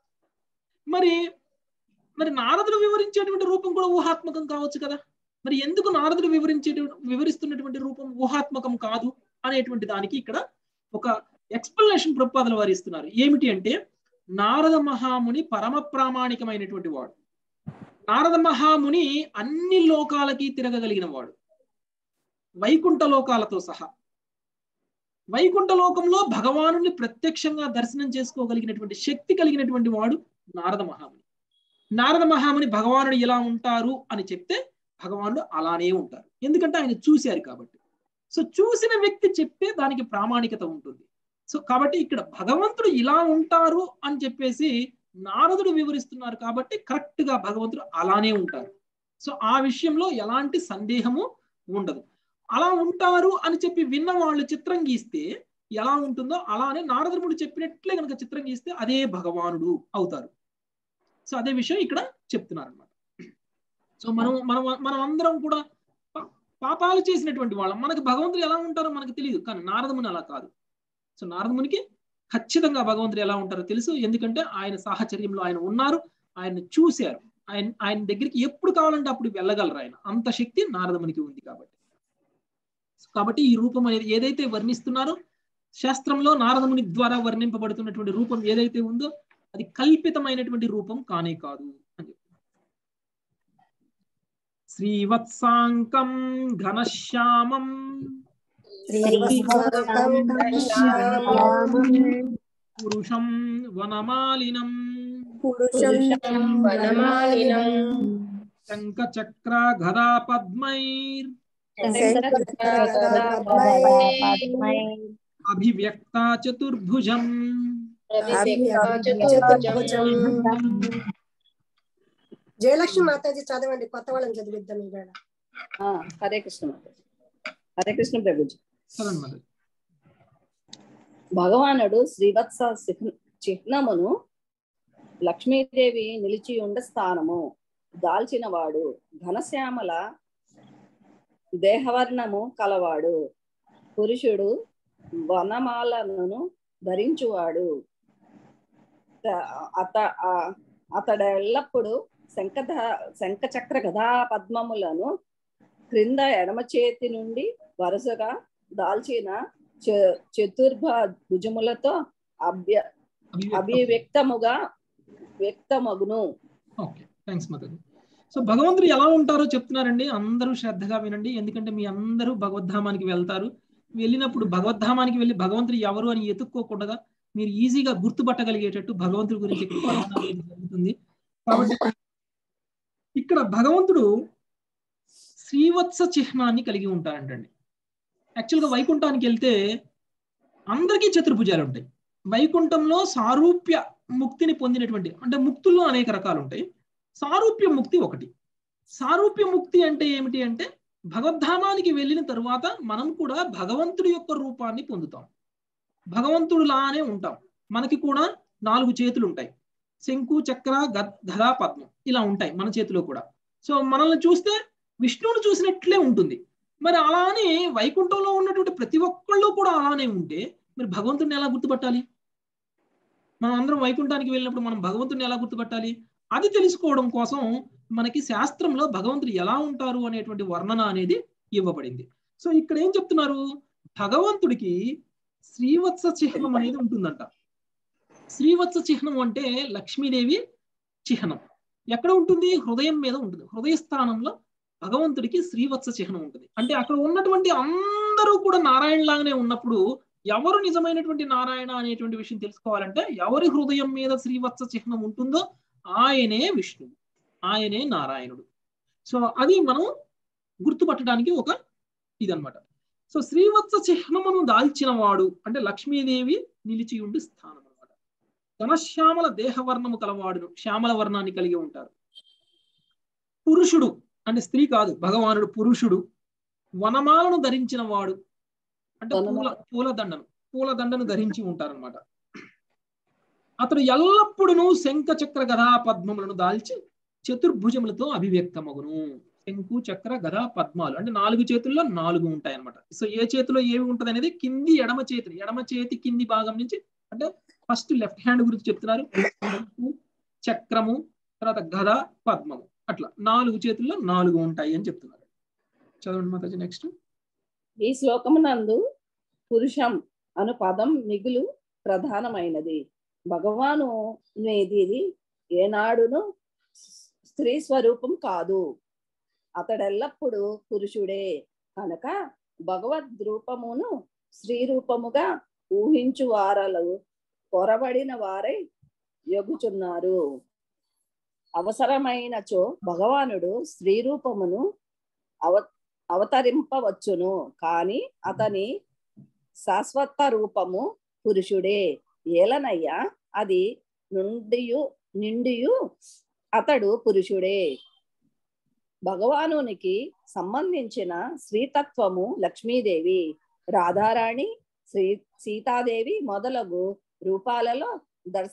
మరి మరి నారదుడు వివరించేటువంటి రూపం కూడా ఊహాత్మకం కావచ్చు కదా. మరి ఎందుకు నారదుడు వివరించే వివరిస్తున్నటువంటి రూపం ఊహాత్మకం కాదు అనేటువంటి దానికి ఇక్కడ ఒక ఎక్స్ప్లెనేషన్ ప్రభుపాదుల వారు ఇస్తున్నారు. ఏమిటి అంటే నారద మహాముని పరమ ప్రామాణికమైనటువంటి వాడు. నారద మహాముని అన్ని లోకాలకి తిరగగలిగిన వాడు, వైకుంఠ లోకాలతో సహా. వైకుంఠ లోకంలో భగవానుని ప్రత్యక్షంగా దర్శనం చేసుకోగలిగినటువంటి శక్తి కలిగినటువంటి వాడు నారద మహాముని. నారద మహాముని భగవానుడు ఎలా ఉంటారు అని చెప్తే భగవానుడు అలానే ఉంటారు. ఎందుకంటే ఆయన చూశారు కాబట్టి. సో చూసిన వ్యక్తి చెప్తే దానికి ప్రామాణికత ఉంటుంది. సో కాబట్టి ఇక్కడ భగవంతుడు ఇలా ఉంటారు అని చెప్పేసి నారదుడు వివరిస్తున్నారు కాబట్టి కరెక్ట్ గా భగవంతుడు అలానే ఉంటారు. సో ఆ విషయంలో ఎలాంటి సందేహము ఉండదు. అలా ఉంటారు అని చెప్పి విన్న వాళ్ళు చిత్రం గీస్తే ఎలా ఉంటుందో అలానే నారదుడు చెప్పినట్లే కనుక చిత్రం గీస్తే అదే భగవానుడు అవుతారు. సో అదే విషయం ఇక్కడ చెప్తున్నారు అనమాట. సో మనం మనం మనం అందరం కూడా పాపాలు చేసినటువంటి వాళ్ళం. మనకి భగవంతుడు ఎలా ఉంటారో మనకు తెలియదు, కానీ నారదముని అలా కాదు. సో నారదమునికి ఖచ్చితంగా భగవంతుడు ఎలా ఉంటారో తెలుసు. ఎందుకంటే ఆయన సాహచర్యంలో ఆయన ఉన్నారు, ఆయన చూశారు, ఆయన ఆయన దగ్గరికి ఎప్పుడు కావాలంటే అప్పుడు వెళ్ళగలరు. ఆయన అంత శక్తి నారదమునికి ఉంది. కాబట్టి కాబట్టి ఈ రూపం అనేది ఏదైతే వర్ణిస్తున్నారో శాస్త్రంలో నారదముని ద్వారా వర్ణింపబడుతున్నటువంటి రూపం ఏదైతే ఉందో అది కల్పితమైనటువంటి రూపం కానే కాదు అని చెప్తున్నారు. శ్రీవత్సాంకం ఘనశ్యామం పురుషం వనమాలినం శంఖచక్ర గదా పద్మైర్ అభివ్యక్త చతుర్భుజం. జయలక్ష్మి మాతాజీ చదవండి, కొత్త వాళ్ళని చదివిద్దాం ఇవాళ. హరే కృష్ణ మాతాజీ. హరే కృష్ణ ప్రభుజీ. భగవానుడు శ్రీవత్స చిహ్నమును లక్ష్మీదేవి నిలిచి ఉండ స్థానము దాల్చిన వాడు, ఘనశ్యామల దేహవర్ణము కలవాడు, పురుషుడు, వనమాలను ధరించువాడు, అత అతడెల్లప్పుడు శంఖ శంఖ చక్ర గదా పద్మములను క్రింద ఎడమ చేతి నుండి వరుసగా దాల్చిన చతుర్భ భుజములతో అభ్య అభివ్యక్తముగా వ్యక్తమగును. ఓకే, థ్యాంక్స్ మాతాజీ. సో భగవంతుడు ఎలా ఉంటారో చెప్తున్నారండి. అందరూ శ్రద్ధగా వినండి, ఎందుకంటే మీ అందరూ భగవద్ధామానికి వెళ్తారు. వెళ్ళినప్పుడు భగవద్ధామానికి వెళ్ళి భగవంతుడు ఎవరు అని ఎత్తుక్కోకుండా మీరు ఈజీగా గుర్తుపట్టగలిగేటట్టు భగవంతుడి గురించి జరుగుతుంది. కాబట్టి ఇక్కడ భగవంతుడు శ్రీవత్స చిహ్నాన్ని కలిగి ఉంటారంటండి. యాక్చువల్గా వైకుంఠానికి వెళ్తే అందరికీ చతుర్భుజాలు ఉంటాయి. వైకుంఠంలో సారూప్య ముక్తిని పొందినటువంటి, అంటే ముక్తుల్లో అనేక రకాలు ఉంటాయి. సారూప్య ముక్తి ఒకటి. సారూప్య ముక్తి అంటే ఏమిటి అంటే భగవద్ధామానికి వెళ్ళిన తరువాత మనం కూడా భగవంతుడి యొక్క రూపాన్ని పొందుతాం, భగవంతుడిలానే ఉంటాం. మనకి కూడా నాలుగు చేతులు ఉంటాయి, శంకు చక్ర గదా పద్మం ఇలా ఉంటాయి మన చేతిలో కూడా. సో మనల్ని చూస్తే విష్ణువుని చూసినట్లే ఉంటుంది. మరి అలానే వైకుంఠంలో ఉన్నటువంటి ప్రతి ఒక్కళ్ళు కూడా అలానే ఉంటే మరి భగవంతుడిని ఎలా గుర్తుపట్టాలి? మనం అందరం వైకుంఠానికి వెళ్ళినప్పుడు మనం భగవంతుడిని ఎలా గుర్తుపట్టాలి? అది తెలుసుకోవడం కోసం మనకి శాస్త్రంలో భగవంతుడు ఎలా ఉంటారు అనేటువంటి వర్ణన అనేది ఇవ్వబడింది. సో ఇక్కడ ఏం చెప్తున్నారు, భగవంతుడికి శ్రీవత్స చిహ్నం అనేది ఉంటుందంట. శ్రీవత్స చిహ్నం అంటే లక్ష్మీదేవి చిహ్నం ఎక్కడ ఉంటుంది? హృదయం మీద ఉంటుంది. హృదయ స్థానంలో భగవంతుడికి శ్రీవత్స చిహ్నం ఉంటుంది. అంటే అక్కడ ఉన్నటువంటి అందరూ కూడా నారాయణ లాగానే ఉన్నప్పుడు ఎవరు నిజమైనటువంటి నారాయణ అనేటువంటి విషయం తెలుసుకోవాలంటే ఎవరి హృదయం మీద శ్రీవత్స చిహ్నం ఉంటుందో ఆయనే విష్ణువు, ఆయనే నారాయణుడు. సో అది మనం గుర్తుపట్టడానికి ఒక ఇదనమాట. సో శ్రీవత్స చిహ్నమును దాల్చిన వాడు అంటే లక్ష్మీదేవి నిలిచి ఉండి స్థానం అనమాట. ఘనశ్యామల దేహవర్ణము కలవాడును, శ్యామల వర్ణాన్ని కలిగి ఉంటారు. పురుషుడు అంటే స్త్రీ కాదు, భగవానుడు పురుషుడు. వనమాలను ధరించిన వాడు అంటే పూల పూలదండను పూలదండను ధరించి ఉంటారనమాట. అతడు ఎల్లప్పుడూ శంఖ చక్ర గదా పద్మములను దాల్చి చతుర్భుజములతో అభివ్యక్తమగును. శంకు చక్ర గదా పద్మాలు అంటే నాలుగు చేతుల్లో నాలుగు ఉంటాయి అనమాట. సో ఏ చేతిలో ఏమి ఉంటది అనేది కింది ఎడమ చేతి ఎడమ చేతి కింది భాగం నుంచి అంటే ఫస్ట్ లెఫ్ట్ హ్యాండ్ గురించి చెప్తున్నారు. చక్రము, తర్వాత గద, పద్మము, అట్లా నాలుగు చేతుల్లో నాలుగు ఉంటాయి అని చెప్తున్నారు. చదవండి మాతాజీ నెక్స్ట్. ఈ శ్లోకమునందు పురుషం అను పదం మిగులు ప్రధానమైనది. భగవాను అనేది ఏనాడును స్త్రీ స్వరూపం కాదు, అతడెల్లప్పుడు పురుషుడే కనుక భగవద్ రూపమును స్త్రీ రూపముగా ఊహించు వారలు పొరబడిన వారై యొగుచున్నారు. అవసరమైనచో భగవానుడు స్త్రీ రూపమును అవ అవతరింపవచ్చును, కానీ అతని శాశ్వత రూపము పురుషుడే. ఏలనయ్యా అది నుండియు నిండియు అతడు పురుషుడే. భగవానునికి సంబంధించిన స్త్రీతత్వము లక్ష్మీదేవి, రాధారాణి, శ్రీ సీతాదేవి మొదలగు రూపాలలో దర్శ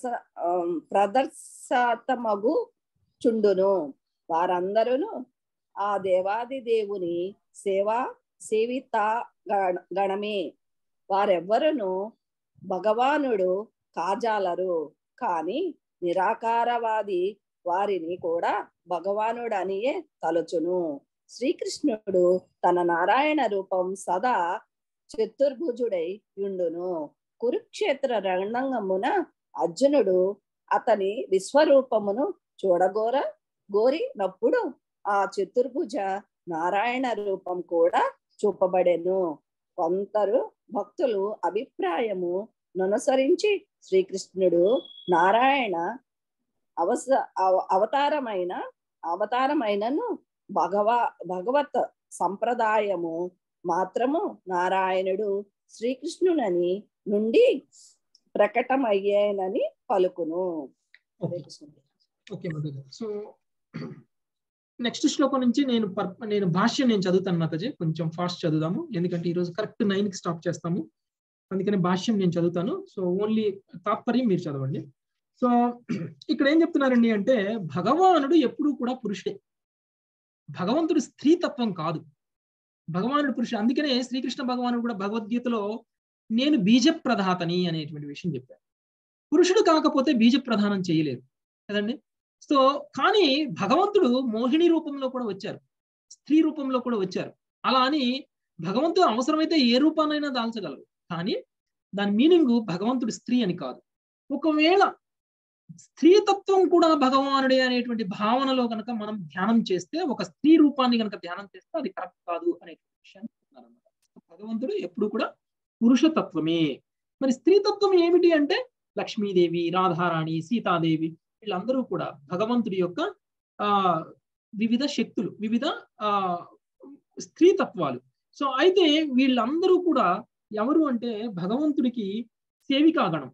ప్రదర్శతమగు చుండును. వారందరూ ఆ దేవాది దేవుని సేవా సేవిత గణమే. వారెవ్వరును భగవానుడు కాజాలరు. కాని నిరాకారవాది వారిని కూడా భగవానుడు అనియే తలుచును. శ్రీకృష్ణుడు తన నారాయణ రూపం సదా చతుర్భుజుడై యుండును. కురుక్షేత్ర రణంగమున అర్జునుడు అతని విశ్వరూపమును చూడగోర గోరినప్పుడు ఆ చతుర్భుజ నారాయణ రూపం కూడా చూపబడెను. కొందరు భక్తులు అభిప్రాయము అనుసరించి శ్రీకృష్ణుడు నారాయణ అవస అవతారమైన అవతారమైనను భగవ భగవత్ సంప్రదాయము మాత్రము నారాయణుడు శ్రీకృష్ణునని నుండి ప్రకటమయ్యేనని పలుకును. ఓకే, సో నెక్స్ట్ శ్లోకం నుంచి నేను నేను భాష్యం నేను చదువుతాను మాతాజీ. కొంచెం ఫాస్ట్ చదువుదాము, ఎందుకంటే ఈరోజు కరెక్ట్ నైన్ కి స్టాప్ చేస్తాము. అందుకని భాష్యం నేను చదువుతాను. సో ఓన్లీ తాత్పర్యం మీరు చదవండి. సో ఇక్కడ ఏం చెప్తున్నారండి అంటే, భగవానుడు ఎప్పుడూ కూడా పురుషుడే, భగవంతుడు స్త్రీతత్వం కాదు, భగవానుడు పురుషుడు. అందుకనే శ్రీకృష్ణ భగవానుడు కూడా భగవద్గీతలో నేను బీజ ప్రధాతని అనేటువంటి విషయం చెప్పారు. పురుషుడు కాకపోతే బీజ ప్రధానం చేయలేదు కదండి. సో కానీ భగవంతుడు మోహిని రూపంలో కూడా వచ్చారు, స్త్రీ రూపంలో కూడా వచ్చారు. అలా అని భగవంతుడు అవసరమైతే ఏ రూపానైనా దాల్చగలరు, కానీ దాని మీనింగ్ భగవంతుడు స్త్రీ అని కాదు. ఒకవేళ స్త్రీతత్వం కూడా భగవానుడే అనేటువంటి భావనలో కనుక మనం ధ్యానం చేస్తే, ఒక స్త్రీ రూపాన్ని కనుక ధ్యానం చేస్తే అది కరెక్ట్ కాదు అనేటువంటి విషయాన్ని చెప్తున్నారన్నమాట. భగవంతుడు ఎప్పుడు కూడా పురుషతత్వమే. మరి స్త్రీతత్వం ఏమిటి అంటే లక్ష్మీదేవి, రాధారాణి, సీతాదేవి వీళ్ళందరూ కూడా భగవంతుడి యొక్క ఆ వివిధ శక్తులు, వివిధ ఆ స్త్రీతత్వాలు. సో అయితే వీళ్ళందరూ కూడా ఎవరు అంటే భగవంతుడికి సేవికాగణం.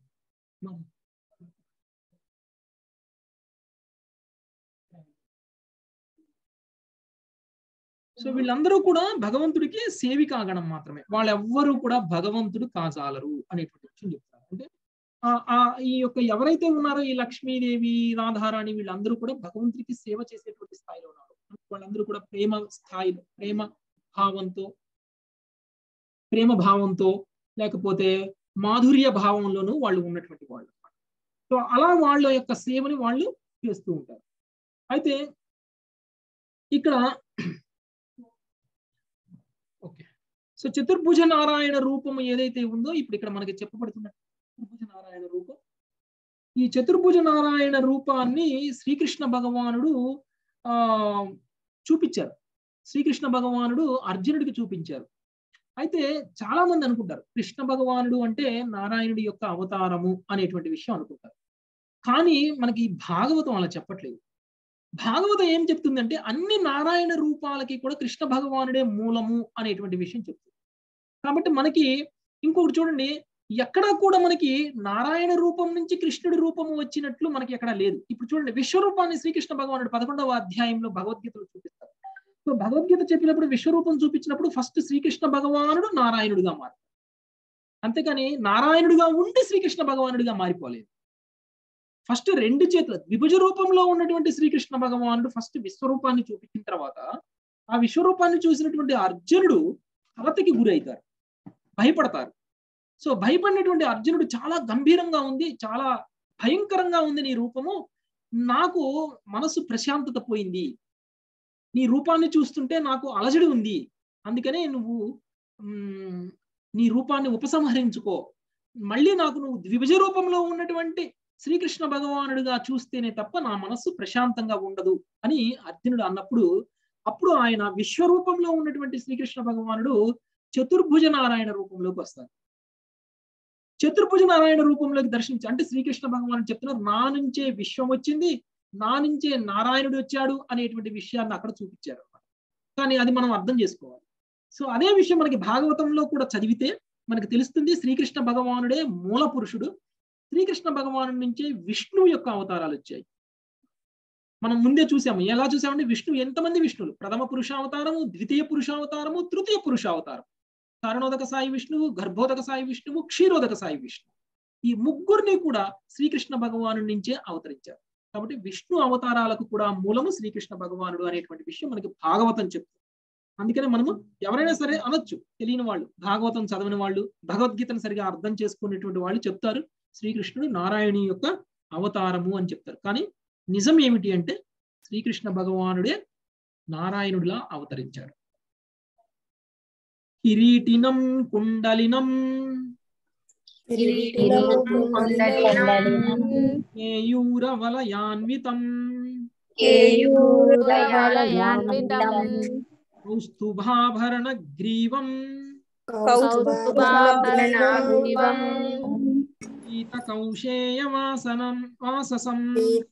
సో వీళ్ళందరూ కూడా భగవంతుడికి సేవికాగణం మాత్రమే, వాళ్ళెవ్వరూ కూడా భగవంతుడు కాజాలరు అనేటువంటి విషయం చెప్తారు. అంటే ఆ ఈ యొక్క ఎవరైతే ఉన్నారో ఈ లక్ష్మీదేవి, రాధారాణి వీళ్ళందరూ కూడా భగవంతుడికి సేవ చేసేటువంటి స్థాయిలో ఉన్నారు. వాళ్ళందరూ కూడా ప్రేమ స్థాయిలో, ప్రేమ భావంతో ప్రేమ భావంతో లేకపోతే మాధుర్య భావంలోనూ వాళ్ళు ఉన్నటువంటి వాళ్ళు. సో అలా వాళ్ళ యొక్క సేవని వాళ్ళు చేస్తూ ఉంటారు. అయితే ఇక్కడ ఓకే, సో చతుర్భుజ నారాయణ రూపం ఏదైతే ఉందో ఇప్పుడు ఇక్కడ మనకి చెప్పబడుతున్న చతుర్భుజ నారాయణ రూపం, ఈ చతుర్భుజ నారాయణ రూపాన్ని శ్రీకృష్ణ భగవానుడు ఆ చూపించారు. శ్రీకృష్ణ భగవానుడు అర్జునుడికి చూపించారు. అయితే చాలా మంది అనుకుంటారు కృష్ణ భగవానుడు అంటే నారాయణుడి యొక్క అవతారము అనేటువంటి విషయం అనుకుంటారు. కానీ మనకి భాగవతం అలా చెప్పట్లేదు. భాగవతం ఏం చెప్తుందంటే అన్ని నారాయణ రూపాలకి కూడా కృష్ణ భగవానుడే మూలము అనేటువంటి విషయం చెప్తుంది. కాబట్టి మనకి ఇంకొకటి చూడండి, ఎక్కడా కూడా మనకి నారాయణ రూపం నుంచి కృష్ణుడి రూపము వచ్చినట్లు మనకి ఎక్కడా లేదు. ఇప్పుడు చూడండి, విశ్వరూపాన్ని శ్రీకృష్ణ భగవానుడు పదకొండవ అధ్యాయంలో భగవద్గీతలో చూపిస్తారు. సో భగవద్గీత చెప్పినప్పుడు విశ్వరూపం చూపించినప్పుడు ఫస్ట్ శ్రీకృష్ణ భగవానుడు నారాయణుడిగా మారు, అంతేకాని నారాయణుడిగా ఉండి శ్రీకృష్ణ భగవానుడిగా మారిపోలేదు. ఫస్ట్ రెండు చేతుల విభజ రూపంలో ఉన్నటువంటి శ్రీకృష్ణ భగవానుడు ఫస్ట్ విశ్వరూపాన్ని చూపించిన తర్వాత ఆ విశ్వరూపాన్ని చూసినటువంటి అర్జునుడు కలతకి గురవుతారు, భయపడతారు. సో భయపడినటువంటి అర్జునుడు చాలా గంభీరంగా ఉంది, చాలా భయంకరంగా ఉంది నీ రూపము, నాకు మనసు ప్రశాంతత పోయింది, నీ రూపాన్ని చూస్తుంటే నాకు అలజడి ఉంది, అందుకనే నువ్వు నీ రూపాన్ని ఉపసంహరించుకో, మళ్ళీ నాకు నువ్వు ద్విభజ రూపంలో ఉన్నటువంటి శ్రీకృష్ణ భగవానుడిగా చూస్తేనే తప్ప నా మనస్సు ప్రశాంతంగా ఉండదు అని అర్జునుడు అన్నప్పుడు, అప్పుడు ఆయన విశ్వరూపంలో ఉన్నటువంటి శ్రీకృష్ణ భగవానుడు చతుర్భుజ నారాయణ రూపంలోకి వస్తారు. చతుర్భుజ నారాయణ రూపంలోకి దర్శించి, అంటే శ్రీకృష్ణ భగవానుడు చెప్తున్నారు నా నుంచే విశ్వం వచ్చింది, నా నుంచే నారాయణుడు వచ్చాడు అనేటువంటి విషయాన్ని అక్కడ చూపించారు అన్నమాట. కానీ అది మనం అర్థం చేసుకోవాలి. సో అదే విషయం మనకి భాగవతంలో కూడా చదివితే మనకి తెలుస్తుంది, శ్రీకృష్ణ భగవానుడే మూల పురుషుడు, శ్రీకృష్ణ భగవాను నుంచే విష్ణువు యొక్క అవతారాలు వచ్చాయి. మనం ముందే చూసాము, ఎలా చూసామంటే విష్ణువు ఎంతమంది విష్ణువులు, ప్రథమ పురుషావతారము, ద్వితీయ పురుషావతారము, తృతీయ పురుషావతారం, కారణోదక సాయి విష్ణువు, గర్భోదక సాయి విష్ణువు, క్షీరోదక సాయి విష్ణువు, ఈ ముగ్గురిని కూడా శ్రీకృష్ణ భగవాను నుంచే అవతరించారు. కాబట్టి విష్ణు అవతారాలకు కూడా మూలము శ్రీకృష్ణ భగవానుడు అనేటువంటి విషయం మనకి భాగవతం చెప్తుంది. అందుకనే మనము ఎవరైనా సరే అనొచ్చు, తెలియని వాళ్ళు, భాగవతం చదవని వాళ్ళు, భగవద్గీతను సరిగా అర్థం చేసుకునేటువంటి వాళ్ళు చెప్తారు శ్రీకృష్ణుడు నారాయణి యొక్క అవతారము అని చెప్తారు. కానీ నిజం ఏమిటి అంటే శ్రీకృష్ణ భగవానుడే నారాయణుడిలా అవతరించారు. కిరీటినం కుండలినం కేయూరవలయాన్వితం కౌస్తుభాభరణ గ్రీవం పీత కౌశేయవాసనం వాససం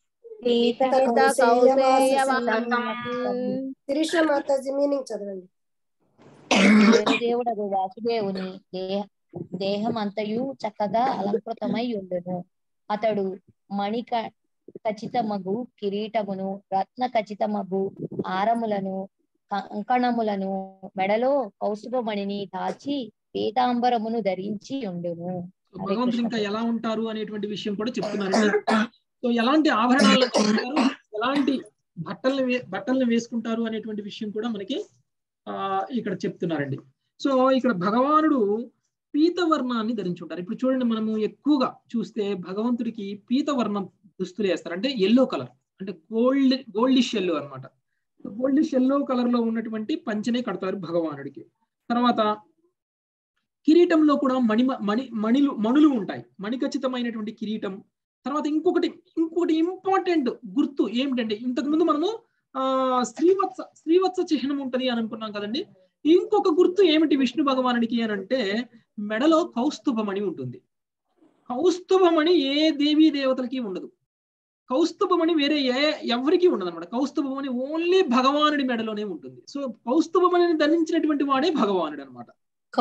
శిరీష మాతాజీ మీనింగ్ చదవండి. దేవుడు వాసుదేవుని దేహ దేహం అంతయు చక్కగా అలంకృతమై ఉండును. అతడు మణిక ఖచ్చితమగు కిరీటమును రత్న ఖచ్చితమగు ఆరములను కంకణములను మెడలో కౌస్తుభమణిని దాచి పీతాంబరమును ధరించి ఉండును. భగవంతుడు ఇంకా ఎలా ఉంటారు అనేటువంటి విషయం కూడా చెప్తున్నారు. సో ఎలాంటి ఆభరణాలు వేసుకుంటారు, ఎలాంటి బట్టలను బట్టలను వేసుకుంటారు అనేటువంటి విషయం కూడా మనకి ఆ ఇక్కడ చెప్తున్నారండి. సో ఇక్కడ భగవానుడు పీతవర్ణాన్ని ధరించి ఉంటారు. ఇప్పుడు చూడండి, మనము ఎక్కువగా చూస్తే భగవంతుడికి పీతవర్ణం దుస్తులు వేస్తారు, అంటే ఎల్లో కలర్, అంటే గోల్డ్ గోల్డిష్ ఎల్లో అనమాట. గోల్డిష్ ఎల్లో కలర్ లో ఉన్నటువంటి పంచనే కడతారు భగవానుడికి. తర్వాత కిరీటంలో కూడా మణి మణి మణిలు మణులు ఉంటాయి, మణిఖచ్చితమైనటువంటి కిరీటం. తర్వాత ఇంకొకటి ఇంకొకటి ఇంపార్టెంట్ గుర్తు ఏమిటంటే, ఇంతకు ముందు మనము ఆ శ్రీవత్స శ్రీవత్స చిహ్నం ఉంటది అని అనుకున్నాం కదండి. ఇంకొక గుర్తు ఏమిటి విష్ణు భగవానుడికి అని అంటే, మెడలో కౌస్తుభమణి ఉంటుంది. కౌస్తుభమణి ఏ దేవీ దేవతలకి ఉండదు. కౌస్తుభమణి వేరే ఏ ఎవరికి ఉండదు అనమాట. కౌస్తుభమణి ఓన్లీ భగవానుడి మెడలోనే ఉంటుంది. సో కౌస్తుభమణిని ధరించినటువంటి వాడే భగవానుడు అనమాట.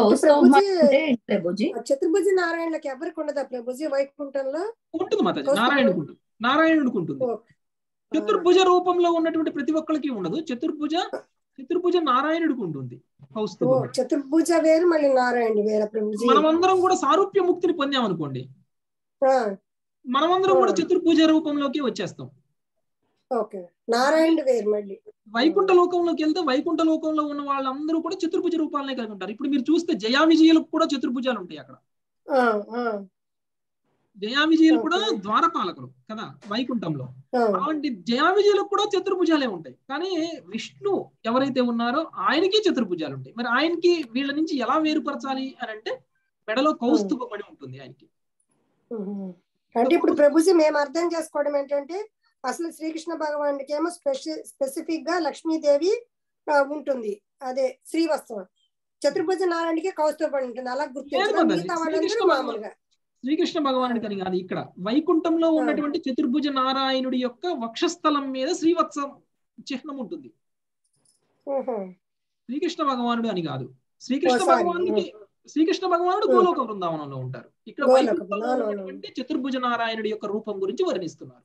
చతుర్భుజ నారాయణకి ఎవరికి ఉండదా ప్రభుజీ వైకుంఠంలో? ఉంటుంది మాతాజీ, నారాయణుడికి ఉంటుంది, నారాయణుడికి ఉంటుంది. చతుర్భుజ రూపంలో ఉన్నటువంటి ప్రతి ఒక్కరికి ఉండదు. చతుర్భుజ చతుర్భుజ నారాయణుడికి ఉంటుంది కౌస్తుభం. చతుర్భుజ వేరు మళ్ళీ నారాయణుడు వేరే ప్రభుజీ. మనమందరం కూడా సారూప్య ముక్తిని పొందాం అనుకోండి, మనమందరం కూడా చతుర్భుజ రూపంలోకి వచ్చేస్తాం. ఓకే, నారాయణుడు వేరు. మళ్ళీ వైకుంఠ లోకంలోకి వెళ్తే వైకుంఠ లోకంలో ఉన్న వాళ్ళందరూ కూడా చతుర్భుజ రూపాలనే కలిగి ఉంటారు. ఇప్పుడు మీరు చూస్తే జయా విజయులకు కూడా చతుర్భుజాలు ఉంటాయి అక్కడ. జయా విజయులు కూడా ద్వారపాలకులు కదా వైకుంఠంలో. అలాంటి జయా విజయులకు కూడా చతుర్భుజాలే ఉంటాయి. కానీ విష్ణు ఎవరైతే ఉన్నారో ఆయనకి చతుర్భుజాలు ఉంటాయి. మరి ఆయనకి వీళ్ళ నుంచి ఎలా వేరుపరచాలి అని అంటే, మెడలో కౌస్తుభమణి ఉంటుంది ఆయనకి. అంటే ఇప్పుడు ప్రభుజీ మేము అర్థం చేసుకోవడం ఏంటంటే, అసలు శ్రీకృష్ణ భగవానుడికి ఏమో స్పెషి స్పెసిఫిక్ గా లక్ష్మీదేవి ఉంటుంది, అదే శ్రీవత్సం. చతుర్భుజ నారాయణకి కౌస్తుభమణి ఉంటుంది. అలా గుర్తు మామూలుగా శ్రీకృష్ణ భగవానుడికి అని కాదు, ఇక్కడ వైకుంఠంలో ఉన్నటువంటి చతుర్భుజ నారాయణుడి యొక్క వక్షస్థలం మీద శ్రీవత్సం చిహ్నం ఉంటుంది. శ్రీకృష్ణ భగవానుడు అని కాదు. శ్రీకృష్ణ భగవానుడికి శ్రీకృష్ణ భగవానుడు గోలోక బృందావనంలో ఉంటారు. ఇక్కడ వైకుంఠంలో ఉన్నటువంటి చతుర్భుజ నారాయణుడి యొక్క రూపం గురించి వర్ణిస్తున్నారు.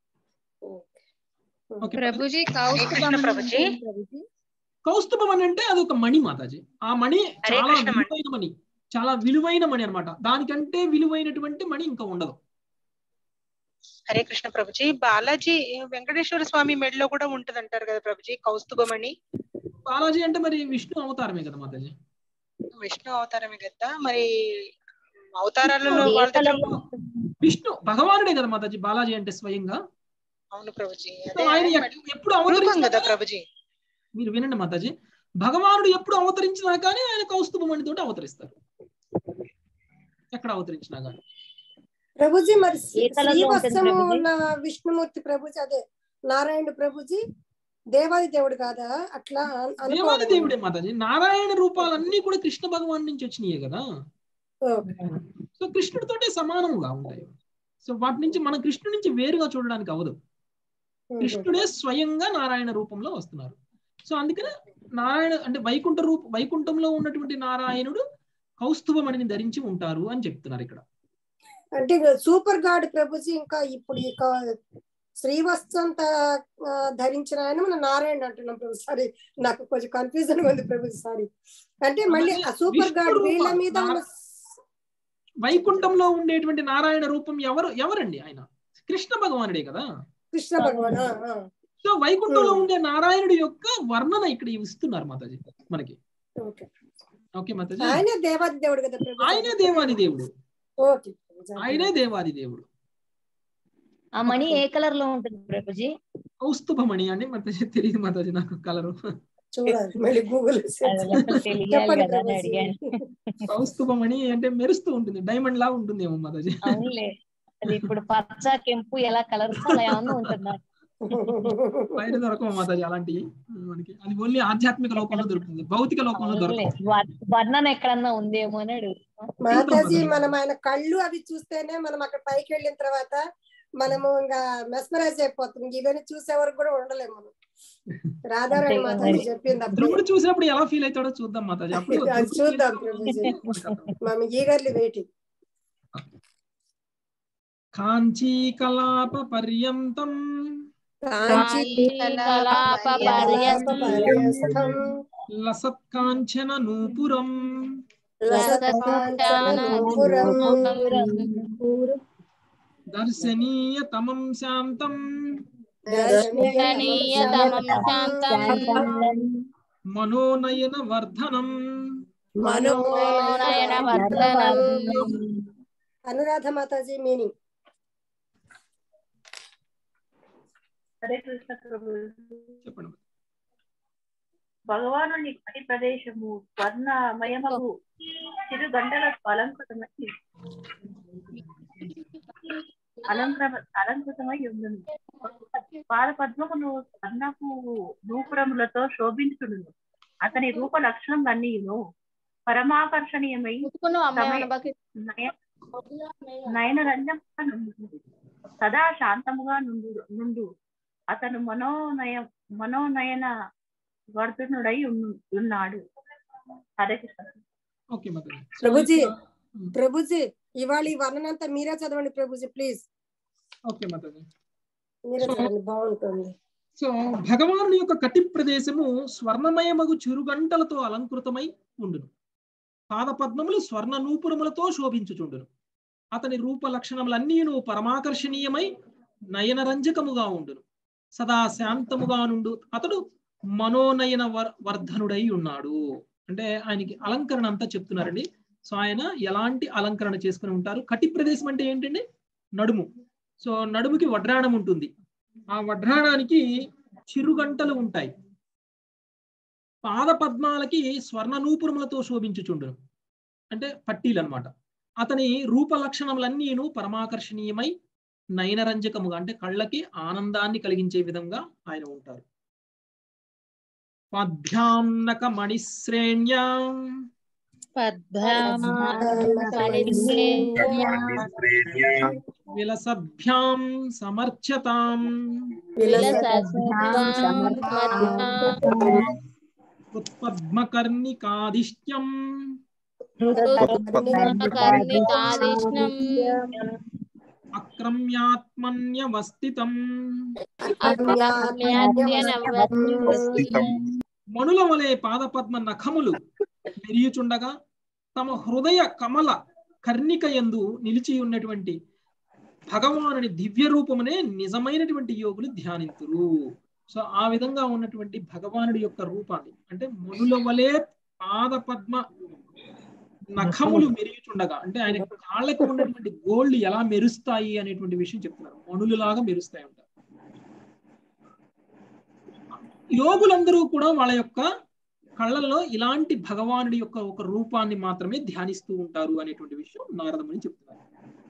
కౌస్తుభం అని అంటే అది ఒక మణి మాతాజీ. ఆ మణి చాలా విలువైన మణి, చాలా విలువైన మణి అనమాట. దానికంటే విలువైనటువంటి మణి ఇంకా ఉండదు. హరే కృష్ణ ప్రభుజీ. బాలాజీ వెంకటేశ్వర స్వామి మెడలో కూడా ఉంటది అంటారు కదా ప్రభుజీ కౌస్తుభమణి. బాలాజీ అంటే మరి విష్ణు అవతారమే కదా మాతాజీ. విష్ణు అవతారమే కదా మరి. అవతారాలలో విష్ణు భగవానుడే కదా మాతాజీ బాలాజీ అంటే స్వయంగా. అవును ప్రభుజీ. ఆయన ఎప్పుడు అవతరించిన కదా ప్రభుజీ. మీరు వినండి మాతాజీ, భగవానుడు ఎప్పుడు అవతరించినా కానీ ఆయన కౌస్తుభమణి తోటి అవతరిస్తారు, ఎక్కడ అవతరించినా కానీ. ప్రభుజీ మరి శ్రీవత్సము ఉన్న విష్ణుమూర్తి ప్రభుజీ, అదే నారాయణ ప్రభుజీ దేవాది దేవుడు కాదా? అట్లా దేవాది దేవుడే మాతాజీ. నారాయణ రూపాలన్నీ కూడా కృష్ణ భగవాన్ నుంచి వచ్చినాయే కదా. సో కృష్ణుడితోటే సమానంగా ఉంటాయి. సో వాటి నుంచి మన కృష్ణుడి నుంచి వేరుగా చూడడానికి అవదు. కృష్ణుడే స్వయంగా నారాయణ రూపంలో వస్తున్నారు. సో అందుకనే నారాయణ అంటే వైకుంఠ రూప వైకుంఠంలో ఉన్నటువంటి నారాయణుడు కౌస్తుభమణిని ధరించి ఉంటారు అని చెప్తున్నారు ఇక్కడ. అంటే సూపర్ గాడ్ ప్రభుజీ. ఇంకా ఇప్పుడు ఇక శ్రీవత్సం ధరించిన ఆయన మన నారాయణ అంటున్నాం ప్రభు. సారీ, నాకు కొంచెం కన్ఫ్యూజన్ ఉంది ప్రభు. సారీ. అంటే మళ్ళీ ఆ సూపర్ గాడ్ వీళ్ళ మీద వైకుంఠంలో ఉండేటువంటి నారాయణ రూపం ఎవరు ఎవరండి? ఆయన కృష్ణ భగవానుడే కదా. కృష్ణ భగవాన్. సో వైకుంఠంలో ఉండే నారాయణుడి యొక్క వర్ణన ఇక్కడ ఇస్తున్నారు మాతాజీ మనకి. ఓకే ఓకే మాతాజీ, ఆయనే దేవాది దేవుడు కదా ప్రభు. ఆయనే దేవాది దేవుడు, ఓకే ఆయనే దేవాది దేవుడు. ఆ మణి ఏ కలర్ లో ఉంటుంది ప్రభుజీ? కౌస్తుభమణి అని మాతాజీ తెలియదు మాతాజీ నాకు కలరు. చూడాలి మళ్ళీ గూగుల్ తెలియాలి కదా అని అడిగాను. కౌస్తుభమణి అంటే మెరుస్తూ ఉంటుంది, డైమండ్ లా ఉంటుంది ఏమో మాతాజీ. అవునులే, అది ఇప్పుడు పచ్చ కెంపు ఎలా కలర్స్ అలా ఏమన్నా ఉంటుందా? బయట దొరకవు మాతాజీ అలాంటివి మనకి. అది ఓన్లీ ఆధ్యాత్మిక లోకంలో దొరుకుతుంది, భౌతిక లోకంలో దొరకదు. వర్ణన ఎక్కడన్నా ఉందేమో అని అడుగు. మాతాజీ మనం ఆయన కళ్ళు అవి చూస్తేనే మనం అక్కడ పైకి వెళ్ళిన తర్వాత మనము ఇంకా మెస్మరైజ్ అయిపోతుంది. ఇవన్నీ చూసే వరకు కూడా ఉండలేము మనం. రాధారాణి మాతాజీ చెప్పింది ధ్రువుడు చూసినప్పుడు ఎలా ఫీల్ అవుతాడో చూద్దాం మాతాజీ. అప్పుడు చూద్దాం మనం ఈగర్లీ వెయిటింగ్. కాంచీ కలాప పర్యంతం లసత్కాంచన నూపురం దర్శనీయ తమం శాంతం మనోనయన వర్ధనం. అనురాధ మాతాజీ మీనింగ్. హరే కృష్ణ ప్రభు. చెప్పండి. భగవానుని పని ప్రదేశము స్వర్ణమయమగు చిరు గంటల అలంకృతమై అలంకృ అలంకృతమై ఉండును. పాద పద్మమును స్వర్ణపు నూపురములతో శోభించును. అతని రూప లక్షణములన్నీను పరమాకర్షణీయమై నయన రంజముగా నుండు. సదా శాంతముగా నుండు నుండు అతను మనోనయ మనోనయన వర్ధనుడై ఉన్నాడు. హరే కృష్ణ. ప్రభుజీ ప్రభుజీ ఇవాళ ఈ వర్ణనంతా మీరే చదవండి ప్రభుజీ ప్లీజ్. ఓకే మాతాజీ, మీరే చదవండి, బాగుంటుంది. సో భగవానుని యొక్క కటి ప్రదేశము స్వర్ణమయమగు చిరుగంటలతో అలంకృతమై ఉండును. పాద పద్మములు స్వర్ణ నూపురములతో శోభించుచుండును. అతని రూప లక్షణములన్నీను పరమాకర్షణీయమై నయనరంజకముగా ఉండును. సదా శాంతముగా నుండు అతడు మనోనయన వర్ధనుడై ఉన్నాడు. అంటే ఆయనకి అలంకరణ అంతా చెప్తున్నారండి. సో ఆయన ఎలాంటి అలంకరణ చేసుకుని ఉంటారు. కటి ప్రదేశం అంటే ఏంటండి? నడుము. సో నడుముకి వడ్రాణం ఉంటుంది. ఆ వడ్రాణానికి చిరుగంటలు ఉంటాయి. పాద పద్మాలకి స్వర్ణ నూపురములతో శోభించుచుండును, అంటే పట్టీలు అన్నమాట. అతని రూప లక్షణములన్నీను పరమాకర్షణీయమై నయనరంజకముగా అంటే కళ్ళకి ఆనందాన్ని కలిగించే విధంగా ఆయన ఉంటారు. పద్భ్యాన్నక మణిశ్రేణ్యా విలసభ్యాం సమర్చ్యతాం పద్మకర్ణికాదిష్ట్యం అక్రమ్యాత్మన్యవస్థితం. మణుల వలె పాదపద్మ నఖములు మెరియుచుండగా తమ హృదయ కమల కర్ణిక యందు నిలిచి ఉన్నటువంటి భగవానుని దివ్య రూపమునే నిజమైనటువంటి యోగులు ధ్యానింతురు. సో ఆ విధంగా ఉన్నటువంటి భగవానుడి యొక్క రూపాన్ని అంటే మణుల వలె పాద పద్మ నఖములు మెరుగుచుండగా అంటే ఆయన కాళ్ళకి ఉన్నటువంటి గోల్డ్ ఎలా మెరుస్తాయి అనేటువంటి విషయం చెప్తున్నారు. మణులులాగా మెరుస్తాయి అంటారు. యోగులందరూ కూడా వాళ్ళ యొక్క కళ్ళల్లో ఇలాంటి భగవానుడి యొక్క ఒక రూపాన్ని మాత్రమే ధ్యానిస్తూ ఉంటారు అనేటువంటి విషయం నారదముని చెప్తున్నారు.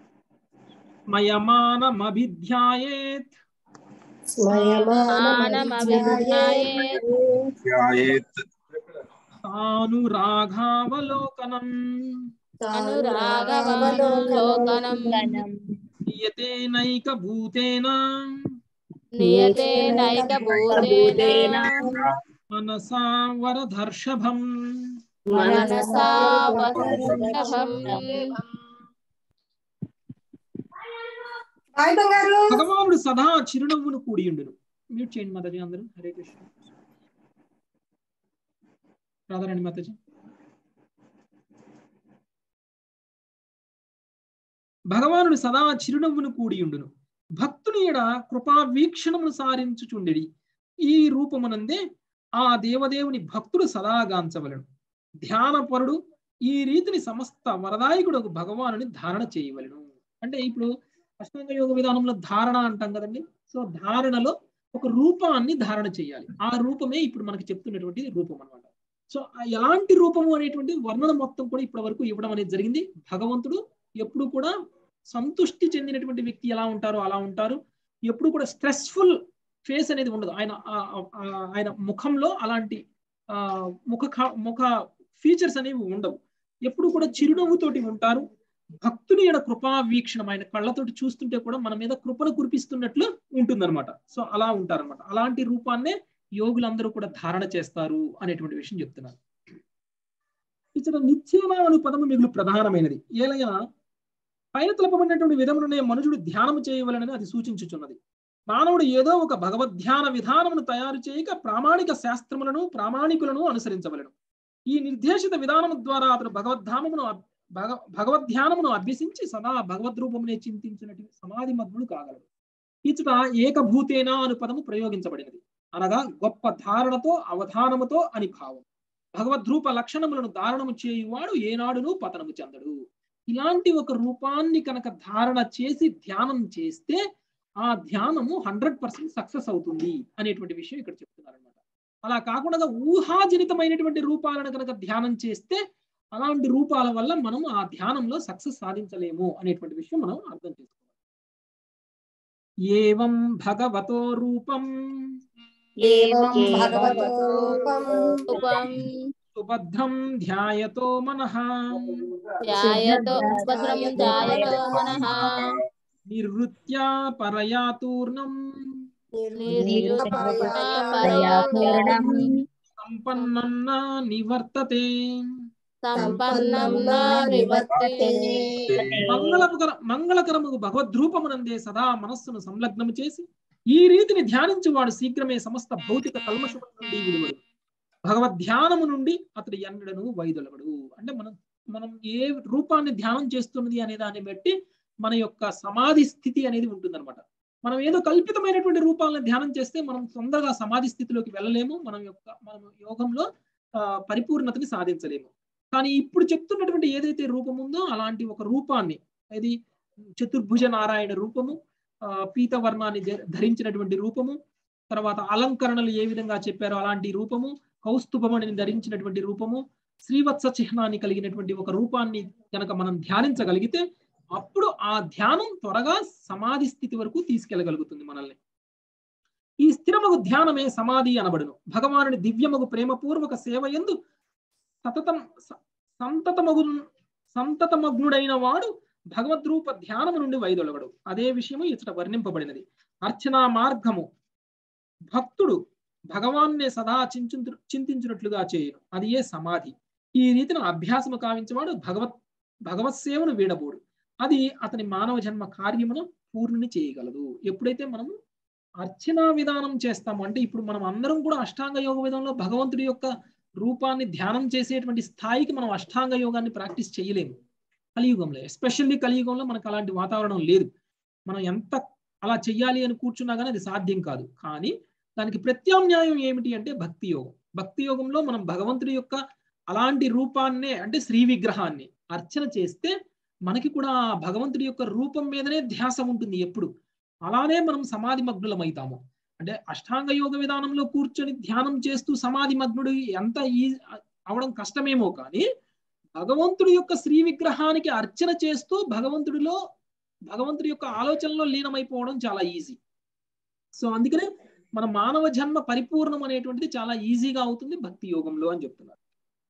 మయమానమభిధ్యాయేత్ అనురాఘావలోకనం నియతేనైక భూతేన మనసా వరదర్షభం. భగవానుడు సదా చిరునవ్వును కూడియుండును. మ్యూట్ చేయండి మాతాజీ అందరూ. హరే కృష్ణ. రాధారాణి మాతాజీ. భగవానుడు సదా చిరునవ్వును కూడియుండును. భక్తుని ఎడ కృపా వీక్షణమును సారించుచుండెడి ఈ రూపమునందే ఆ దేవదేవుని భక్తుడు సదాగాంచవలను. ధ్యానపరుడు ఈ రీతిని సమస్త వరదాయకుడు భగవానుని ధారణ చేయవలను. అంటే ఇప్పుడు అష్టాంగ యోగ విధానంలో ధారణ అంటాం కదండి. సో ధారణలో ఒక రూపాన్ని ధారణ చేయాలి. ఆ రూపమే ఇప్పుడు మనకి చెప్తున్నటువంటి రూపం అన్నమాట. సో ఎలాంటి రూపము అనేటువంటి వర్ణన మొత్తం కూడా ఇప్పటి వరకు ఇవ్వడం అనేది జరిగింది. భగవంతుడు ఎప్పుడు కూడా సంతుష్టి చెందినటువంటి వ్యక్తి ఎలా ఉంటారో అలా ఉంటారు. ఎప్పుడు కూడా స్ట్రెస్ఫుల్ ఫేస్ అనేది ఉండదు. ఆయన ఆయన ముఖంలో అలాంటి ఆ ముఖ ముఖ ఫీచర్స్ అనేవి ఉండవు. ఎప్పుడు కూడా చిరునవ్వుతోటి ఉంటారు. భక్తుని యొక్క కృపా వీక్షణం, ఆయన కళ్ళతోటి చూస్తుంటే కూడా మన మీద కృపను కురిపిస్తున్నట్లు ఉంటుందన్నమాట. సో అలా ఉంటారన్నమాట. అలాంటి రూపాన్నే యోగులందరూ కూడా ధారణ చేస్తారు అనేటువంటి విషయం చెప్తున్నారు. ఇక్కడ నిత్యమ అను పదము మిగులు ప్రధానమైనది. ఏలైనా పైన తెలపబడినటువంటి విధమునే మనుషుడు ధ్యానము చేయవలనని అది సూచించుచున్నది. మానవుడు ఏదో ఒక భగవద్ధ్యాన విధానమును తయారు చేయక ప్రామాణిక శాస్త్రములను ప్రామాణికులను అనుసరించవలను. ఈ నిర్దేశిత విధానము ద్వారా అతను భగవద్ధామమును భగ భగవద్ధ్యానమును అభ్యసించి సదా భగవద్రూపమునే చింతించినట్టు సమాధి మగ్నుడు కాగలడు. ఇచ్చట ఏకభూతేనా అను పదము ప్రయోగించబడినది. అనగా గొప్ప ధారణతో అవధానముతో అని భావం. భగవద్రూప లక్షణములను ధారణము చేయువాడు ఏనాడును పతనము చెందడు. ఇలాంటి ఒక రూపాన్ని కనుక ధారణ చేసి ధ్యానం చేస్తే ఆ ధ్యానము హండ్రెడ్ పర్సెంట్ సక్సెస్ అవుతుంది అనేటువంటి విషయం ఇక్కడ చెప్తున్నారు అనమాట. అలా కాకుండా ఊహాజనితమైనటువంటి రూపాలను కనుక ధ్యానం చేస్తే అలాంటి రూపాల వల్ల మనం ఆ ధ్యానంలో సక్సెస్ సాధించలేము అనేటువంటి విషయం మనం అర్థం చేసుకోవాలి. ఏవం భగవతో రూపం సుభద్రం ధ్యాయతో మనః నిర్వృత్య పరయాతూర్ణం సంపన్నం న నివర్తతే. మంగళకర మంగళకరము భగవద్రూపమునందే సదా మనస్సును సంలగ్నము చేసి ఈ రీతిని ధ్యానించి వాడు శీఘ్రమే సమస్త భౌతిక కల్మషము నుండి విడువడు. భగవద్ధ్యానము నుండి అతడు ఎన్నడను వైదొలగడు. అంటే మనం మనం ఏ రూపాన్ని ధ్యానం చేస్తున్నది అనే దాన్ని బట్టి మన యొక్క సమాధి స్థితి అనేది ఉంటుందన్నమాట. మనం ఏదో కల్పితమైనటువంటి రూపాలను ధ్యానం చేస్తే మనం తొందరగా సమాధి స్థితిలోకి వెళ్ళలేము. మనం యొక్క మనం యోగంలో ఆ పరిపూర్ణతని సాధించలేము. కానీ ఇప్పుడు చెప్తున్నటువంటి ఏదైతే రూపం ఉందో అలాంటి ఒక రూపాన్ని, అది చతుర్భుజ నారాయణ రూపము, ఆ పీతవర్ణాన్ని ధరించినటువంటి రూపము, తర్వాత అలంకరణలు ఏ విధంగా చెప్పారో అలాంటి రూపము, కౌస్తుభమణిని ధరించినటువంటి రూపము, శ్రీవత్స చిహ్నాన్ని కలిగినటువంటి ఒక రూపాన్ని కనుక మనం ధ్యానించగలిగితే అప్పుడు ఆ ధ్యానం త్వరగా సమాధి స్థితి వరకు తీసుకెళ్లగలుగుతుంది మనల్ని. ఈ స్థిరమగు ధ్యానమే సమాధి అనబడును. భగవానుని దివ్యమగు ప్రేమపూర్వక సేవ యందు సతతం సంతతమగు సంతతమగ్నుడైన వాడు భగవద్రూప ధ్యానము నుండి వైదొలగడు. అదే విషయము ఇచ్చట వర్ణింపబడినది. అర్చనా మార్గము భక్తుడు భగవాన్నే సదా చించు చింతించినట్లుగా చేయను. అది ఏ సమాధి. ఈ రీతిని అభ్యాసము కావించేవాడు భగవత్ భగవత్ సేవను వీడబోడు. అది అతని మానవ జన్మ కార్యమును పూర్ణుని చేయగలదు. ఎప్పుడైతే మనము అర్చనా విధానం చేస్తాము అంటే ఇప్పుడు మనం అందరం కూడా అష్టాంగ యోగ విధానంలో భగవంతుడి యొక్క రూపాన్ని ధ్యానం చేసేటువంటి స్థాయికి మనం అష్టాంగ యోగాన్ని ప్రాక్టీస్ చేయలేము కలియుగంలో. ఎస్పెషల్లీ కలియుగంలో మనకు అలాంటి వాతావరణం లేదు. మనం ఎంత అలా చెయ్యాలి అని కూర్చున్నా కానీ అది సాధ్యం కాదు. కానీ దానికి ప్రత్యామ్నాయం ఏమిటి అంటే భక్తి యోగం. భక్తి యోగంలో మనం భగవంతుడి యొక్క అలాంటి రూపాన్నే అంటే శ్రీ విగ్రహాన్ని అర్చన చేస్తే మనకి కూడా భగవంతుడి యొక్క రూపం మీదనే ధ్యాస ఉంటుంది ఎప్పుడు. అలానే మనం సమాధి మగ్నులమవుతాము. అంటే అష్టాంగ యోగ విధానంలో కూర్చొని ధ్యానం చేస్తూ సమాధి మగ్నుడు ఎంత ఈ అవడం కష్టమేమో కానీ భగవంతుడి యొక్క శ్రీ విగ్రహానికి అర్చన చేస్తూ భగవంతుడిలో భగవంతుడి యొక్క ఆలోచనలో లీనమైపోవడం చాలా ఈజీ. సో అందుకనే మన మానవ జన్మ పరిపూర్ణం అనేటువంటిది చాలా ఈజీగా అవుతుంది భక్తి యోగంలో అని చెప్తున్నారు.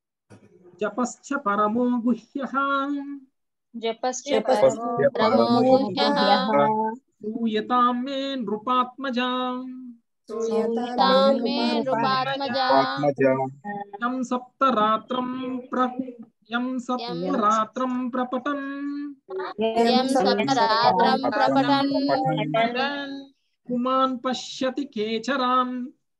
జపశ్చ పరమో గుహ్యః సూయతాం మే నృపాత్మజా యం సప్తరాత్రం ప్ర యం సప్తరాత్రం ప్రపఠన్ పుమాన్ పశ్యతి కేచరాన్.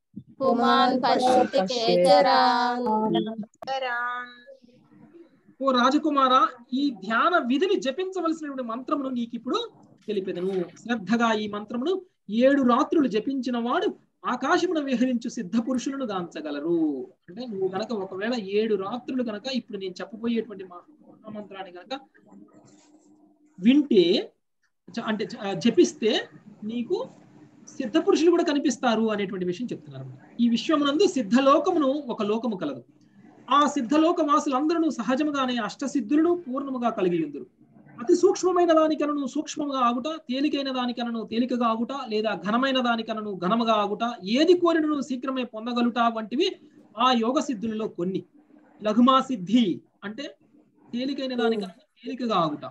ఓ రాజకుమార, ఈ ధ్యాన విధిని జపించవలసినటువంటి మంత్రమును నీకు ఇప్పుడు తెలిపెదను. శ్రద్ధగా ఈ మంత్రమును ఏడు రాత్రులు జపించిన వాడు ఆకాశమున విహరించు సిద్ధ పురుషులను గాంచగలరు. అంటే నువ్వు గనక ఒకవేళ ఏడు రాత్రులు గనక ఇప్పుడు నేను చెప్పబోయేటువంటి మహామంత్రాన్ని గనక వింటే అంటే జపిస్తే నీకు సిద్ధ పురుషులు కూడా కనిపిస్తారు అనేటువంటి విషయం చెప్తున్నారు. ఈ విశ్వమునందు సిద్ధలోకమును ఒక లోకము కలదు. ఆ సిద్ధలోక వాసులందరూ సహజముగానే అష్టసిద్ధులను పూర్ణముగా కలిగి ఉందరు. అతి సూక్ష్మమైన దానికనను సూక్ష్మముగా ఆగుట, తేలికైన దానికనను తేలికగా ఆగుట, లేదా ఘనమైన దానికనను ఘనముగా ఆగుట, ఏది కోరినను శీఘ్రమే పొందగలుట వంటివి ఆ యోగ సిద్ధులలో కొన్ని. లఘుమా సిద్ధి అంటే తేలికైన దానికనను తేలికగా ఆగుట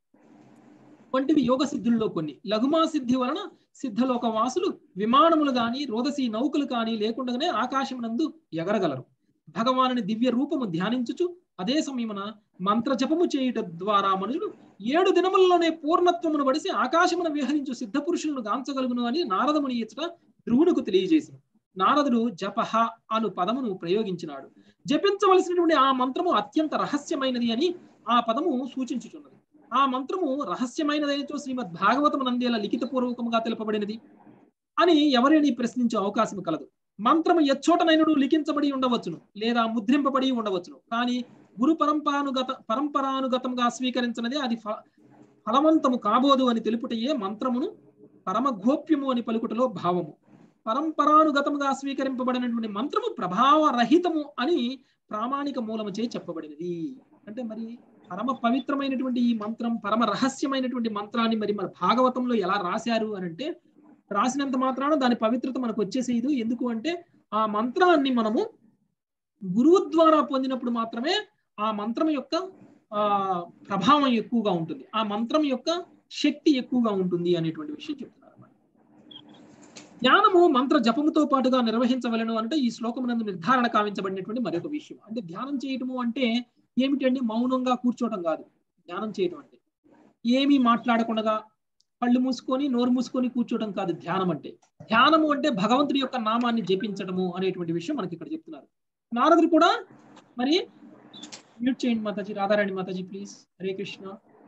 వంటివి యోగ సిద్ధుల్లో కొన్ని. లఘుమా సిద్ధి వలన సిద్ధలోక వాసులు విమానములు గాని రోదసి నౌకలు కానీ లేకుండానే ఆకాశమునందు ఎగరగలరు. భగవానుని దివ్య రూపము ధ్యానించుచు అదే సమయమున మంత్ర జపము చేయుట ద్వారా మనుషులు ఏడు దినములలోనే పూర్ణత్వమును పడిసి ఆకాశమున విహరించు సిద్ధ పురుషులను గాంచగలుగును అని నారదముని ఇచ్చట ధ్రువునికి తెలియజేసింది. నారదుడు జపహ అను పదమును ప్రయోగించినాడు. జపించవలసినటువంటి ఆ మంత్రము అత్యంత రహస్యమైనది అని ఆ పదము సూచించుచున్నది. ఆ మంత్రము రహస్యమైనదైనతో శ్రీమద్ భాగవతము నందేల లిఖిత పూర్వకముగా తెలుపబడినది అని ఎవరిని ప్రశ్నించే అవకాశం కలదు. మంత్రము ఎచ్చోటనైనను లిఖించబడి ఉండవచ్చును లేదా ముద్రింపబడి ఉండవచ్చును. కానీ గురు పరంపరానుగత పరంపరానుగతంగా స్వీకరించినదే అది ఫలవంతము కాబోదు అని తెలుపుటయే మంత్రమును పరమగోప్యము అని పలుకుటలో భావము. పరంపరానుగతముగా స్వీకరింపబడినటువంటి మంత్రము ప్రభావరహితము అని ప్రామాణిక మూలము చే చెప్పబడినది. అంటే మరి పరమ పవిత్రమైనటువంటి ఈ మంత్రం, పరమ రహస్యమైనటువంటి మంత్రాన్ని మరి మన భాగవతంలో ఎలా రాశారు అని అంటే, రాసినంత మాత్రాన దాని పవిత్రత మనకు వచ్చేసేది. ఎందుకు అంటే ఆ మంత్రాన్ని మనము గురువు ద్వారా పొందినప్పుడు మాత్రమే ఆ మంత్రం యొక్క ఆ ప్రభావం ఎక్కువగా ఉంటుంది, ఆ మంత్రం యొక్క శక్తి ఎక్కువగా ఉంటుంది అనేటువంటి విషయం చెప్తున్నారు. ధ్యానము మంత్ర జపముతో పాటుగా నిర్వహించవలను అంటే ఈ శ్లోకమునందు నిర్ధారణ కావించబడినటువంటి మరొక విషయం. అంటే ధ్యానం చేయటము అంటే ఏమిటండి? మౌనంగా కూర్చోవడం కాదు. ధ్యానం చేయటం అంటే ఏమీ మాట్లాడకుండా కళ్ళు మూసుకొని నోరు మూసుకొని కూర్చోవడం కాదు ధ్యానం అంటే. ధ్యానము అంటే భగవంతుడి యొక్క నామాన్ని జపించడము అనేటువంటి విషయం మనకి ఇక్కడ చెప్తున్నారు. నారదుడు కూడా మరి మ్యూట్ చేయండి మాతాజీ, రాధారాణి మాతాజీ ప్లీజ్. హరే కృష్ణ.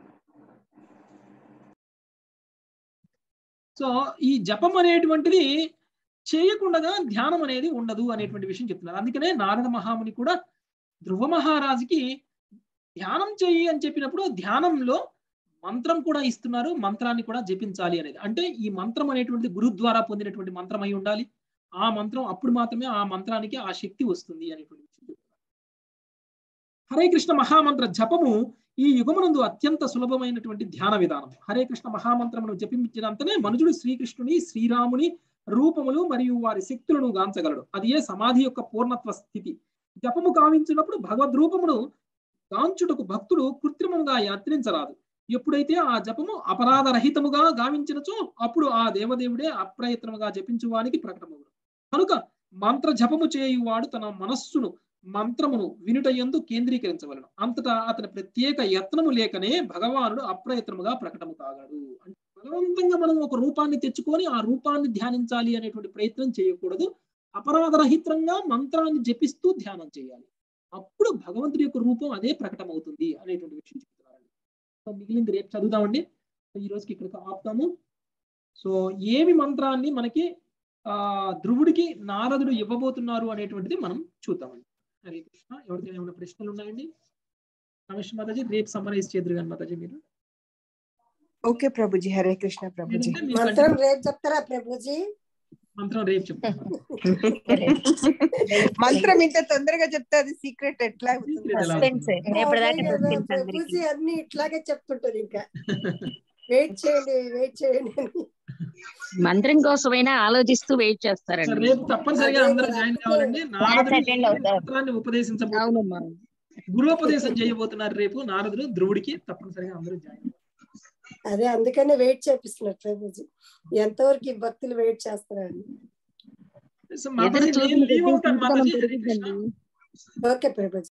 సో ఈ జపం అనేటువంటిది చేయకుండా ధ్యానం అనేది ఉండదు అనేటువంటి విషయం చెప్తున్నారు. అందుకనే నారద మహాముని కూడా ధ్రువ మహారాజుకి ధ్యానం చేయి అని చెప్పినప్పుడు ధ్యానంలో మంత్రం కూడా ఇస్తున్నారు, మంత్రాన్ని కూడా జపించాలి అనేది. అంటే ఈ మంత్రం అనేటువంటి గురు ద్వారా పొందినటువంటి మంత్రం అయి ఉండాలి. ఆ మంత్రం అప్పుడు మాత్రమే ఆ మంత్రానికి ఆ శక్తి వస్తుంది అనేటువంటి విషయం చెప్తున్నారు. హరే కృష్ణ మహామంత్ర జపము ఈ యుగమునందు అత్యంత సులభమైనటువంటి ధ్యాన విధానం. హరే కృష్ణ మహామంత్రమును జపించినంతనే మనుజుడు శ్రీకృష్ణుని శ్రీరాముని రూపములు మరియు వారి శక్తులను గాంచగలడు. అది ఏ సమాధి యొక్క పూర్ణత్వ స్థితి. జపము కావించినప్పుడు భగవద్ రూపమును గాంచుటకు భక్తుడు కృత్రిమంగా యత్నించరాదు. ఎప్పుడైతే ఆ జపము అపరాధరహితముగా గావించినచో అప్పుడు ఆ దేవదేవుడే అప్రయత్నముగా జపించువానికి ప్రకటమవును. కనుక మంత్ర జపము చేయువాడు తన మనస్సును మంత్రమును వినుటయందు కేంద్రీకరించవలను. అంతటా అతని ప్రత్యేక యత్నము లేకనే భగవానుడు అప్రయత్నముగా ప్రకటము కాగలడు. అంటే బలవంతంగా మనం ఒక రూపాన్ని తెచ్చుకొని ఆ రూపాన్ని ధ్యానించాలి అనేటువంటి ప్రయత్నం చేయకూడదు. అపరాధరహితంగా మంత్రాన్ని జపిస్తూ ధ్యానం చేయాలి. అప్పుడు భగవంతుడి యొక్క రూపం అదే ప్రకటమవుతుంది అనేటువంటి విషయం చెప్తున్నారండి. సో మిగిలింది రేపు చదువుదామండి. ఈ రోజుకి ఇక్కడికి ఆపుతాము. సో ఏమి మంత్రాన్ని మనకి ఆ ధ్రువుడికి నారదుడు ఇవ్వబోతున్నారు అనేటువంటిది మనం చూద్దామండి. హరే కృష్ణ. ఎవరికైనా ఏమైనా ప్రశ్నలు ఉన్నాయండి? రమేష్ మాతాజీ రేపు సమ్మరైజ్ చేద్దరు కానీ మాతాజీ మీరు. ఓకే ప్రభుజీ. హరే కృష్ణ ప్రభుజీ. మంత్రం రేపు చెప్తారా ప్రభుజీ? మంత్రం రేపు చెప్తాను. మంత్రం ఇంత తొందరగా చెప్తే అది సీక్రెట్ ఎట్లా ప్రభుజీ? అన్ని ఇట్లాగే చెప్తుంటారు. ఇంకా వెయిట్ చేయండి వెయిట్ చేయండి. మంత్రం కోసమైనా ఆలోచిస్తూ వెయిట్ చేస్తారండి. రేపు తప్పనిసరిగా అందరూ జాయిన్ కావాలండి. నారదుడు ఉపదేశించబోతున్నారు, గురుపదేశం చేయబోతున్నారు రేపు నారదుడు ధ్రువుడికి. తప్పనిసరిగా అందరూ జాయిన్. అదే అందుకనే వెయిట్ చేపిస్తున్నారు ప్రభుజీ. ఎంతవరకు ఈ భక్తులు వెయిట్ చేస్తారండి. ఓకే ప్రభుజీ.